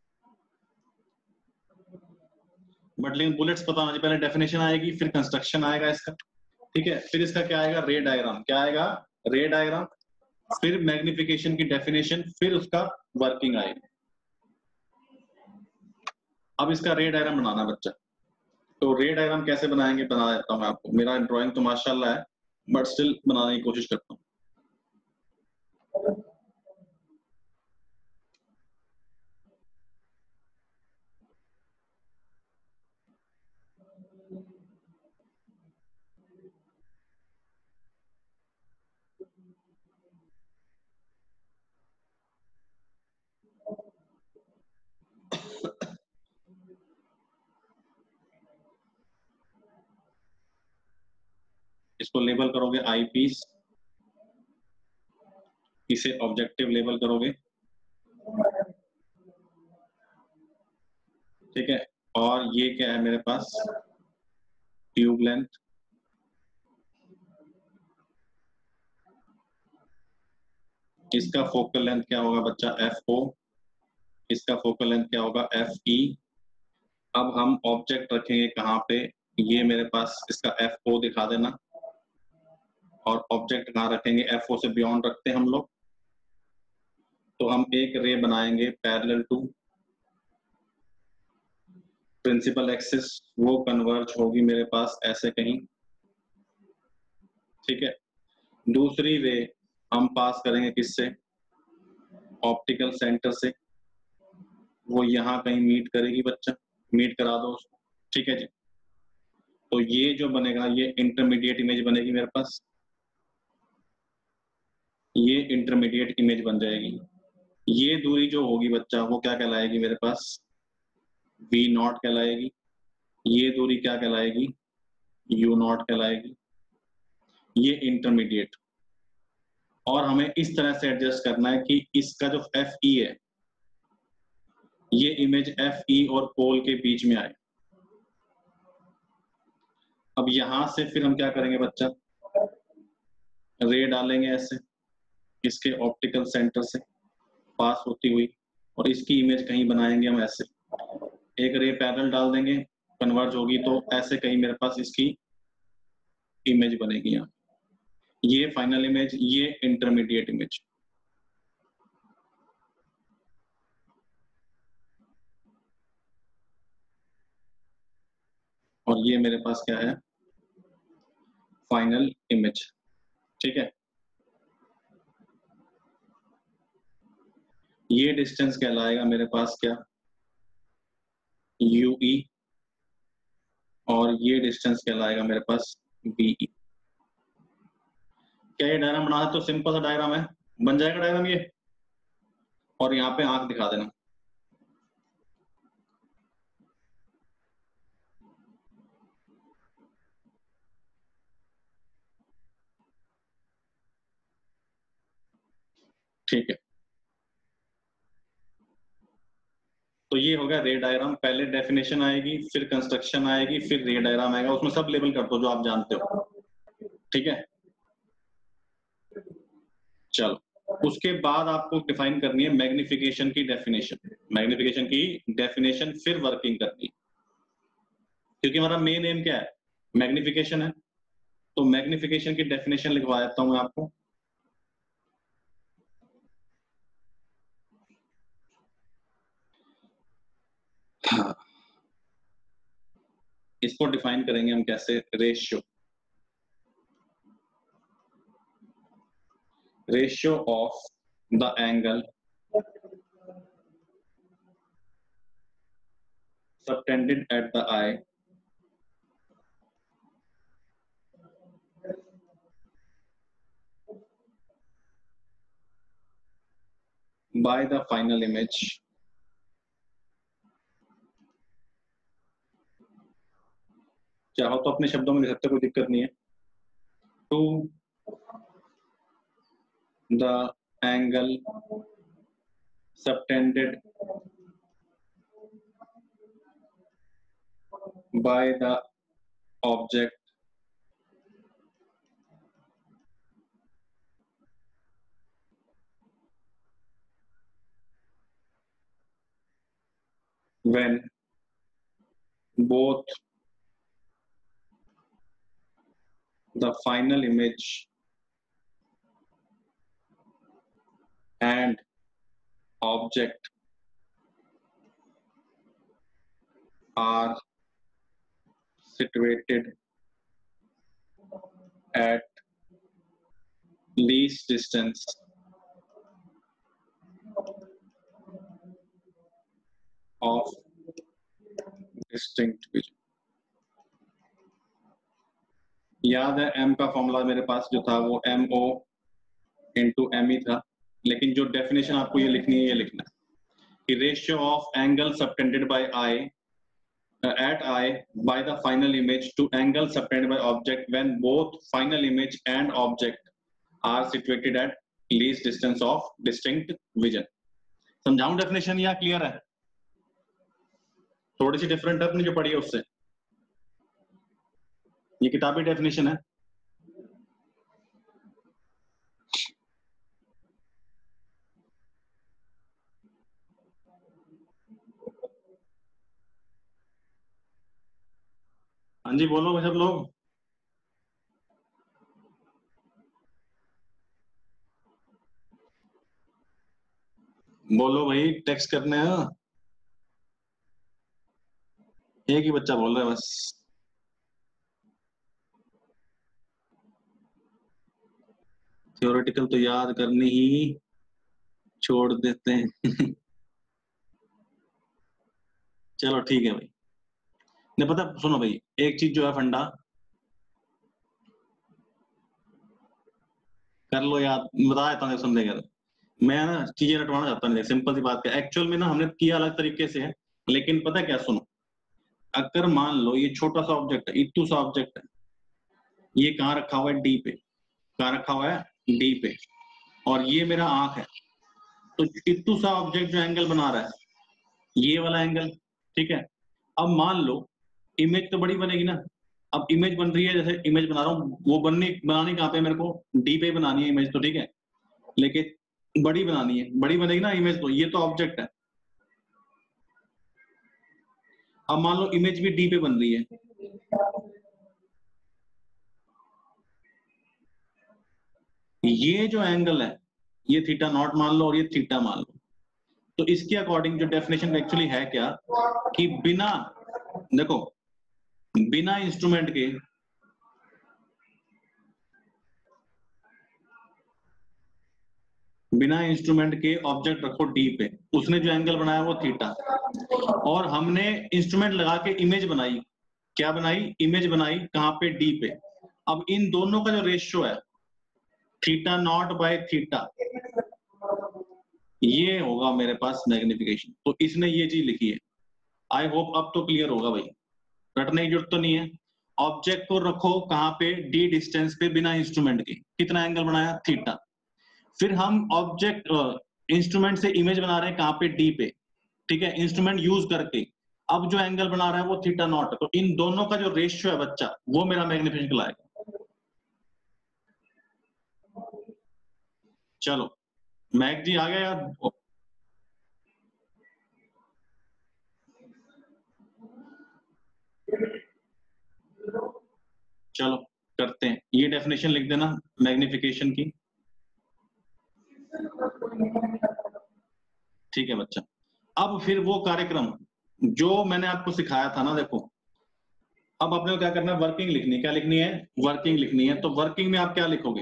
बट लेकिन बुलेट्स पता होना चाहिए। पहले डेफिनेशन आएगी, फिर कंस्ट्रक्शन आएगा इसका, ठीक है, फिर इसका क्या आएगा, रे डायग्राम। क्या आएगा, रे डायग्राम, फिर मैग्निफिकेशन की डेफिनेशन, फिर उसका वर्किंग आएगी। अब इसका रे डायग्राम बनाना बच्चा, तो रे डायग्राम कैसे बनाएंगे बना देता हूँ मैं आपको। मेरा ड्राइंग तो माशाल्लाह है, बट स्टिल बनाने की कोशिश करता हूँ। इसको लेबल करोगे आई पीस, इसे ऑब्जेक्टिव लेबल करोगे, ठीक है। और ये क्या है मेरे पास, ट्यूब लेंथ, इसका फोकल लेंथ क्या होगा बच्चा, एफ ओ, इसका फोकल लेंथ क्या होगा, एफ ई। अब हम ऑब्जेक्ट रखेंगे कहाँ पे, ये मेरे पास इसका एफ ओ दिखा देना, और ऑब्जेक्ट कहाँ रखेंगे, एफ ओ से बियॉन्ड रखते हैं हम लोग। तो हम एक रे बनाएंगे पैरेलल टू प्रिंसिपल एक्सिस, वो कन्वर्ज होगी मेरे पास ऐसे कहीं, ठीक है। दूसरी रे हम पास करेंगे किससे, ऑप्टिकल सेंटर से, वो यहाँ कहीं मीट करेगी बच्चा, मीट करा दो उसको, ठीक है जी। तो ये जो बनेगा ये इंटरमीडिएट इमेज बनेगी मेरे पास, ये इंटरमीडिएट इमेज बन जाएगी। ये दूरी जो होगी बच्चा वो क्या कहलाएगी मेरे पास, वी नॉट कहलाएगी। ये दूरी क्या कहलाएगी, यू नॉट कहलाएगी। ये इंटरमीडिएट, और हमें इस तरह से एडजस्ट करना है कि इसका जो एफ ई है ये इमेज एफ ई और पोल के बीच में आए। अब यहां से फिर हम क्या करेंगे बच्चा, रे डालेंगे ऐसे इसके ऑप्टिकल सेंटर से पास होती हुई, और इसकी इमेज कहीं बनाएंगे हम ऐसे, एक रे पैरेलल डाल देंगे, कन्वर्ज होगी तो ऐसे कहीं मेरे पास इसकी इमेज बनेगी यहाँ। ये फाइनल इमेज, ये इंटरमीडिएट इमेज। और ये मेरे पास क्या है, फाइनल इमेज, ठीक है। ये डिस्टेंस कहलाएगा मेरे पास क्या, यू ई, और ये डिस्टेंस कहलाएगा मेरे पास बी ई। क्या ये डायग्राम बना है? तो सिंपल सा डायग्राम है, बन जाएगा डायग्राम ये। और यहाँ पे आंख दिखा देना। ठीक है, तो ये हो गया रे डायग्राम। पहले डेफिनेशन आएगी, फिर कंस्ट्रक्शन आएगी, फिर रे डायग्राम आएगा। उसमें सब लेबल कर दो जो आप जानते हो। ठीक है, चलो उसके बाद आपको डिफाइन करनी है मैग्निफिकेशन की डेफिनेशन। मैग्निफिकेशन की डेफिनेशन फिर वर्किंग करनी है, क्योंकि हमारा मेन एम क्या है? मैग्निफिकेशन है। तो मैग्निफिकेशन की डेफिनेशन लिखवा देता हूं मैं आपको। हाँ, इसको डिफाइन करेंगे हम कैसे? Ratio ratio of the angle subtended at the eye by the final image चाहो तो अपने शब्दों में लिख सकते, कोई दिक्कत नहीं है। To the angle subtended by the object when both the final image and object are situated at least distance of distinct vision। याद है एम का फॉर्मूला मेरे पास जो था वो एम ओ इंटू एम ही था, लेकिन जो डेफिनेशन आपको ये लिखनी है, ये लिखना है कि ratio of angle subtended by eye at eye by the final image to angle subtended by object when both final image and object are situated at least distance of distinct vision। समझाऊं definition या clear है? थोड़ी सी different है अपनी जो पढ़ी है उससे। ये किताबी डेफिनेशन है। हाँ जी, बोलो सब लोग। बोलो भाई, टेक्स्ट करने हैं। एक ही बच्चा बोल रहा है बस। थ्योरेटिकल तो याद करनी ही छोड़ देते हैं। चलो ठीक है भाई। नहीं पता, सुनो भाई, एक चीज जो है फंडा कर लो याद, बता देता हूँ समझेगा। मैं ना चीजें रटवाना चाहता हूँ, सिंपल सी बात है। एक्चुअल में ना हमने किया अलग तरीके से है, लेकिन पता क्या, सुनो। अगर मान लो ये छोटा सा ऑब्जेक्ट है, इतू सा ऑब्जेक्ट है, ये कहाँ रखा हुआ है? डी पे। कहाँ रखा हुआ है? डी पे। और ये मेरा आंख है। तो इतू सा ऑब्जेक्ट जो एंगल बना रहा है, ये वाला एंगल, ठीक है। अब मान लो इमेज तो बड़ी बनेगी ना। अब इमेज बन रही है, जैसे इमेज बना रहा हूँ, वो बनने बनानी कहाँ पे? मेरे को डी पे बनानी है इमेज, तो ठीक है। लेकिन बड़ी बनानी है, बड़ी बनेगी ना इमेज, तो ये तो ऑब्जेक्ट है। अब मान लो इमेज भी डी पे बन रही है, ये जो एंगल है ये थीटा नॉट मान लो और ये थीटा मान लो। तो इसके अकॉर्डिंग जो डेफिनेशन एक्चुअली है क्या, कि बिना, देखो, बिना इंस्ट्रूमेंट के बिना इंस्ट्रूमेंट के ऑब्जेक्ट रखो डी पे, उसने जो एंगल बनाया वो थीटा, और हमने इंस्ट्रूमेंट लगा के इमेज बनाई। क्या बनाई? इमेज बनाई। कहाँ पे? डी पे। अब इन दोनों का जो रेशियो है थीटा नॉट बाय थीटा, ये होगा मेरे पास मैग्निफिकेशन। तो इसने ये चीज लिखी है। आई होप अब तो क्लियर होगा भाई, रटने की जरूरत तो नहीं है। ऑब्जेक्ट को रखो कहां पे, डी डिस्टेंस पे, बिना इंस्ट्रूमेंट के। कितना एंगल बनाया, थीटा। फिर हम ऑब्जेक्ट इंस्ट्रूमेंट से इमेज बना रहे हैं कहां पे, डी पे, ठीक है, इंस्ट्रूमेंट यूज करके। अब जो एंगल बना रहा है वो थीटा नॉट, तो इन दोनों का जो रेशियो है बच्चा, वो मेरा मैग्निफिकेशन कहलाएगा। चलो मैग जी आ गया यार। चलो करते हैं, ये डेफिनेशन लिख देना मैग्निफिकेशन की। ठीक है बच्चा। अब फिर वो कार्यक्रम जो मैंने आपको सिखाया था ना, देखो अब आपने को क्या करना है, वर्किंग लिखनी है। क्या लिखनी है, वर्किंग लिखनी है। तो वर्किंग में आप क्या लिखोगे,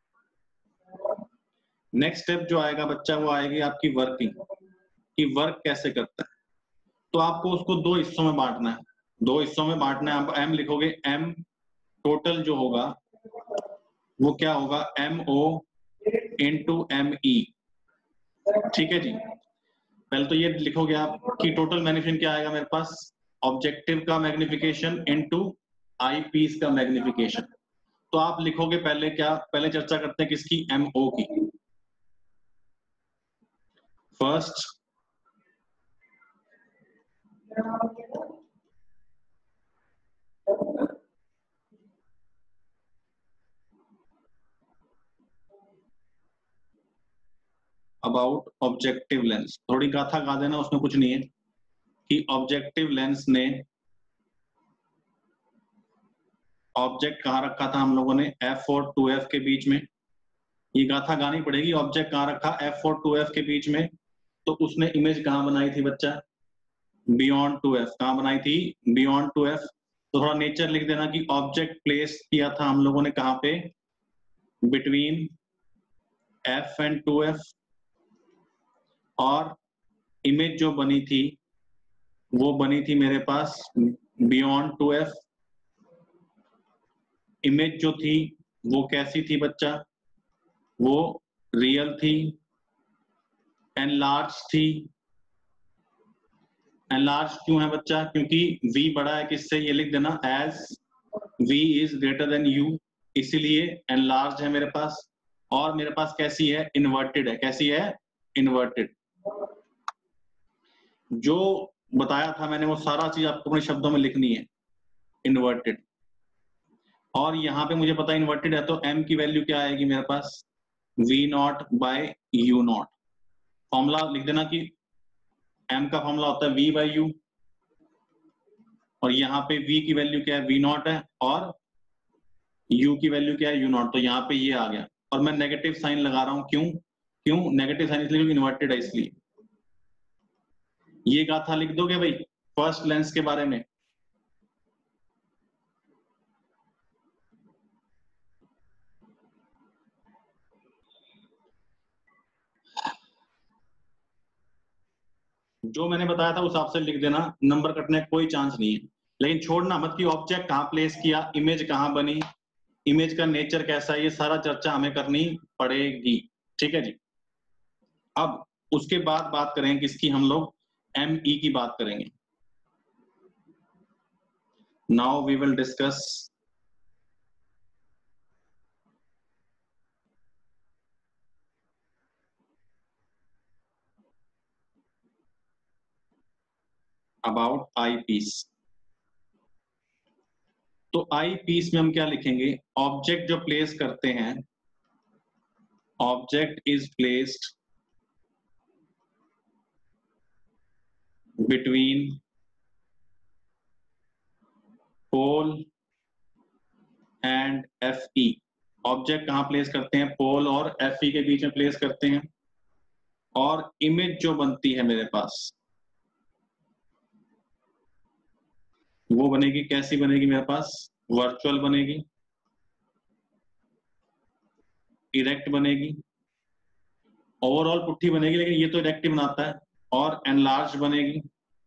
नेक्स्ट स्टेप जो आएगा बच्चा, वो आएगी आपकी वर्किंग, कि वर्क कैसे करता है। तो आपको उसको दो हिस्सों में बांटना है, दो हिस्सों में बांटना है। आप एम लिखोगे, एम टोटल जो होगा वो क्या होगा, M O into M E. ठीक है जी। पहले तो ये लिखोगे आप कि टोटल मैग्निफिकेशन क्या आएगा मेरे पास, ऑब्जेक्टिव का मैग्निफिकेशन इनटू आई पीस का मैग्निफिकेशन। तो आप लिखोगे पहले क्या, पहले चर्चा करते हैं किसकी, एमओ की। फर्स्ट अबाउट ऑब्जेक्टिव लेंस, थोड़ी गाथा गा देना, उसमें कुछ नहीं है, कि ऑब्जेक्टिव लेंस ने ऑब्जेक्ट कहां रखा था हम लोगों ने, एफ और टू एफ के बीच में। ये गाथा गानी पड़ेगी, ऑब्जेक्ट कहां रखा, एफ और टू एफ के बीच में। तो उसने इमेज कहां बनाई थी बच्चा, बियॉन्ड टू एफ। कहां बनाई थी, बियॉन्ड टू एफ। तो थोड़ा नेचर लिख देना कि ऑब्जेक्ट प्लेस किया था हम लोगों ने कहां पे, between F and two F. और इमेज जो बनी थी वो बनी थी मेरे पास बियॉन्ड टू एफ। इमेज जो थी वो कैसी थी बच्चा, वो रियल थी, एनलार्ज थी। एनलार्ज क्यों है बच्चा, क्योंकि v बड़ा है किससे, ये लिख देना as v is greater than u, इसीलिए एनलार्ज है मेरे पास। और मेरे पास कैसी है, इन्वर्टेड है। कैसी है, इन्वर्टेड। जो बताया था मैंने वो सारा चीज आपको अपने शब्दों में लिखनी है, इन्वर्टेड। और यहाँ पे मुझे पता है इन्वर्टेड है, तो m की वैल्यू क्या आएगी मेरे पास, v not by u not. Formula लिख देना कि m का फॉर्मूला होता है v बाय u, और यहाँ पे v की वैल्यू क्या है, v नॉट है, और u की वैल्यू क्या है, u नॉट। तो यहाँ पे ये आ गया, और मैं नेगेटिव साइन लगा रहा हूं, क्यों क्यों नेगेटिव साइन, इसलिए क्योंकि इन्वर्टेड है इसलिए। ये गाथा लिख दोगे भाई फर्स्ट लेंस के बारे में। जो मैंने बताया था उस हिसाब से लिख देना, नंबर कटने का कोई चांस नहीं है। लेकिन छोड़ना मत कि ऑब्जेक्ट कहाँ प्लेस किया, इमेज कहाँ बनी, इमेज का नेचर कैसा है, ये सारा चर्चा हमें करनी पड़ेगी। ठीक है जी। अब उसके बाद बात करेंगे किसकी, हम लोग एम ई की बात करेंगे। Now we will discuss about eyepiece. तो आई पीस में हम क्या लिखेंगे, ऑब्जेक्ट जो प्लेस करते हैं, object is placed between pole and F E. Object कहां प्लेस करते हैं, पोल और एफ ई के बीच में प्लेस करते हैं। और इमेज जो बनती है मेरे पास, वो बनेगी, कैसी बनेगी मेरे पास, वर्चुअल बनेगी, इरेक्ट बनेगी, ओवरऑल पुट्ठी बनेगी, लेकिन ये तो इरेक्ट बनाता है, और एनलार्ज बनेगी।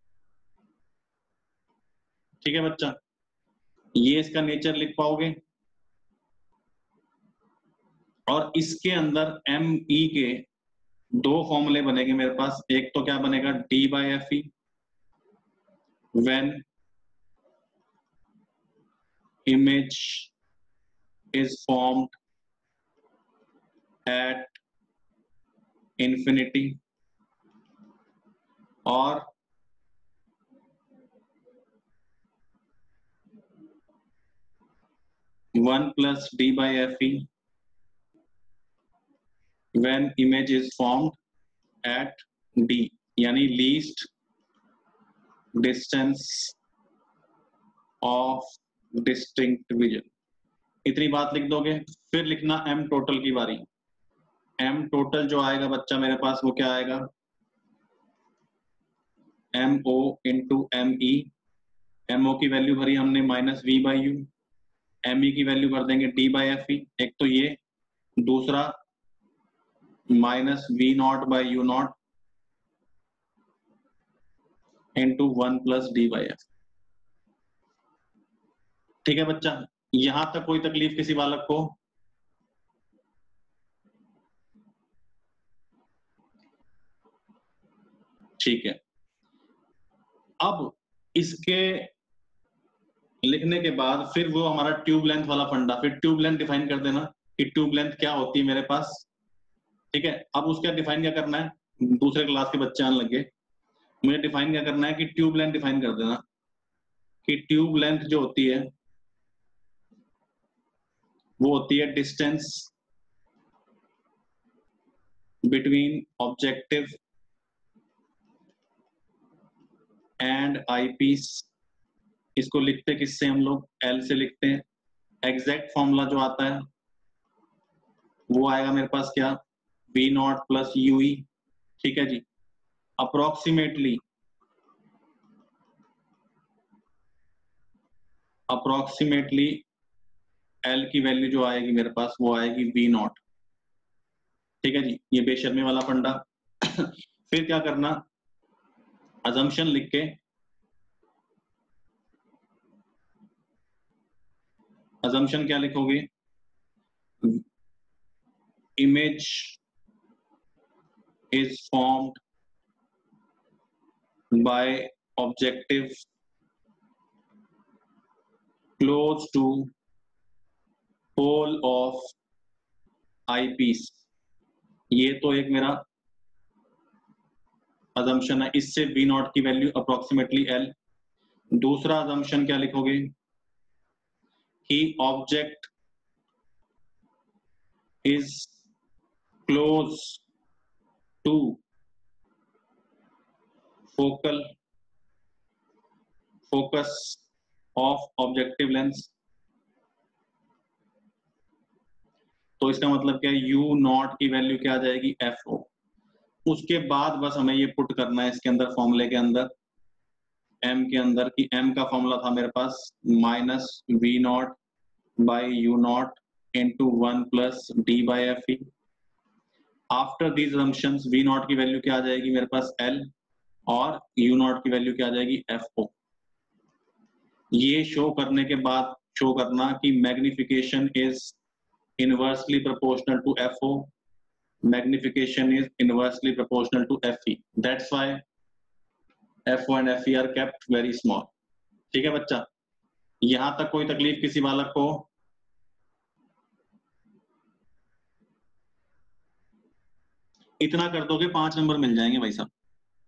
ठीक है बच्चा, ये इसका नेचर लिख पाओगे। और इसके अंदर एम ई के दो फॉर्मूले बनेंगे मेरे पास। एक तो क्या बनेगा, D by F E when image is formed at infinity, और one plus D by F E when image is formed at D, यानी least distance of distinct vision. इतनी बात लिख दोगे। फिर लिखना एम टोटल की बारी। एम टोटल जो आएगा बच्चा मेरे पास वो क्या आएगा, M O into M E. M O की वैल्यू भरी हमने minus V by U, M E की वैल्यू भर देंगे डी बाई एफ ई। एक तो ये, दूसरा minus V not by U not into one plus D by F. ठीक है बच्चा, यहां तक कोई तकलीफ किसी बालक को? ठीक है। अब इसके लिखने के बाद फिर वो हमारा ट्यूब लेंथ वाला फंडा, फिर ट्यूब लेंथ डिफाइन कर देना कि ट्यूब लेंथ क्या होती है मेरे पास। ठीक है, अब उसका डिफाइन क्या करना है, दूसरे क्लास के बच्चे आने लगे, मुझे डिफाइन क्या करना है कि ट्यूब लेंथ डिफाइन कर देना कि ट्यूब लेंथ जो होती है वो होती है distance between objective and eyepiece. इसको लिखते किससे हम लोग, एल से लिखते हैं। एग्जैक्ट फॉर्मूला जो आता है वो आएगा मेरे पास क्या, we not plus you E. ठीक है जी, अप्रोक्सीमेटली अप्रोक्सीमेटली एल की वैल्यू जो आएगी मेरे पास वो आएगी वी नॉट। ठीक है जी, ये बेशर्मी वाला फंडा। फिर क्या करना, अजम्पशन लिख के, अजम्पशन क्या लिखोगे, image is formed by objective close to pole of eyepiece. ये तो एक मेरा अजम्पशन है, इससे वी नॉट की वैल्यू अप्रोक्सीमेटली एल। दूसरा अजम्पशन क्या लिखोगे कि object is close to focal focus of objective lens. तो इसका मतलब क्या है, यू नॉट की वैल्यू क्या आ जाएगी, एफ ओ। उसके बाद बस हमें ये पुट करना है इसके अंदर, फॉर्मूले के अंदर, एम के अंदर, कि एम का फॉर्मूला था मेरे पास minus V not by U not into one plus D by F E. After these assumptions V not की वैल्यू क्या आ जाएगी मेरे पास, एल, और यू नॉट की वैल्यू क्या आ जाएगी, एफ ओ। ये शो करने के बाद शो करना कि magnification is inversely proportional to F O, magnification is inversely proportional to F E. That's why F O and F E are kept very small. ठीक है बच्चा, यहां तक कोई तकलीफ किसी बालक को? इतना कर दोगे पांच नंबर मिल जाएंगे भाई साहब,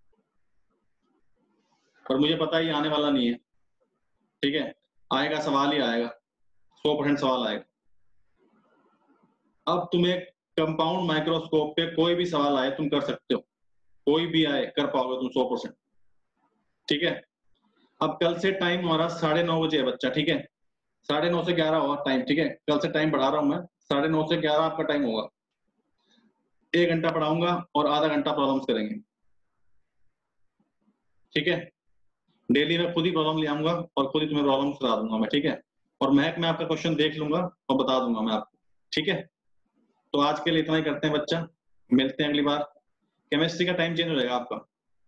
पर मुझे पता ही आने वाला नहीं है। ठीक है, आएगा सवाल ही आएगा, सौ परसेंट सवाल आएगा। अब तुम्हें कंपाउंड माइक्रोस्कोप पे कोई भी सवाल आए तुम कर सकते हो, कोई भी आए कर पाओगे तुम सौ परसेंट। ठीक है, अब कल से टाइम हमारा साढ़े नौ बजे है बच्चा। ठीक है, साढ़े नौ से ग्यारह होगा टाइम। ठीक है, कल से टाइम बढ़ा रहा हूं मैं, साढ़े नौ से ग्यारह आपका टाइम होगा। एक घंटा पढ़ाऊंगा और आधा घंटा प्रॉब्लम्स करेंगे। ठीक है, डेली मैं खुद ही प्रॉब्लम ले आऊंगा और खुद ही तुम्हें प्रॉब्लम करा दूंगा मैं। ठीक है, और महक मैं आपका क्वेश्चन देख लूंगा और बता दूंगा मैं आपको। ठीक है, तो आज के लिए इतना ही करते हैं बच्चा, मिलते हैं अगली बार। केमिस्ट्री का टाइम चेंज हो जाएगा आपका,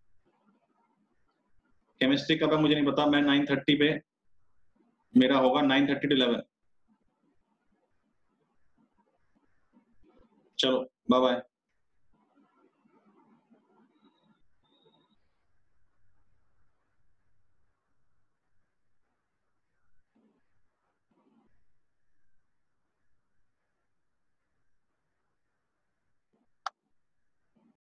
केमिस्ट्री का मुझे नहीं पता, मैं नाइन थर्टी पे मेरा होगा, नाइन थर्टी टू इलेवन। चलो बाय बाय।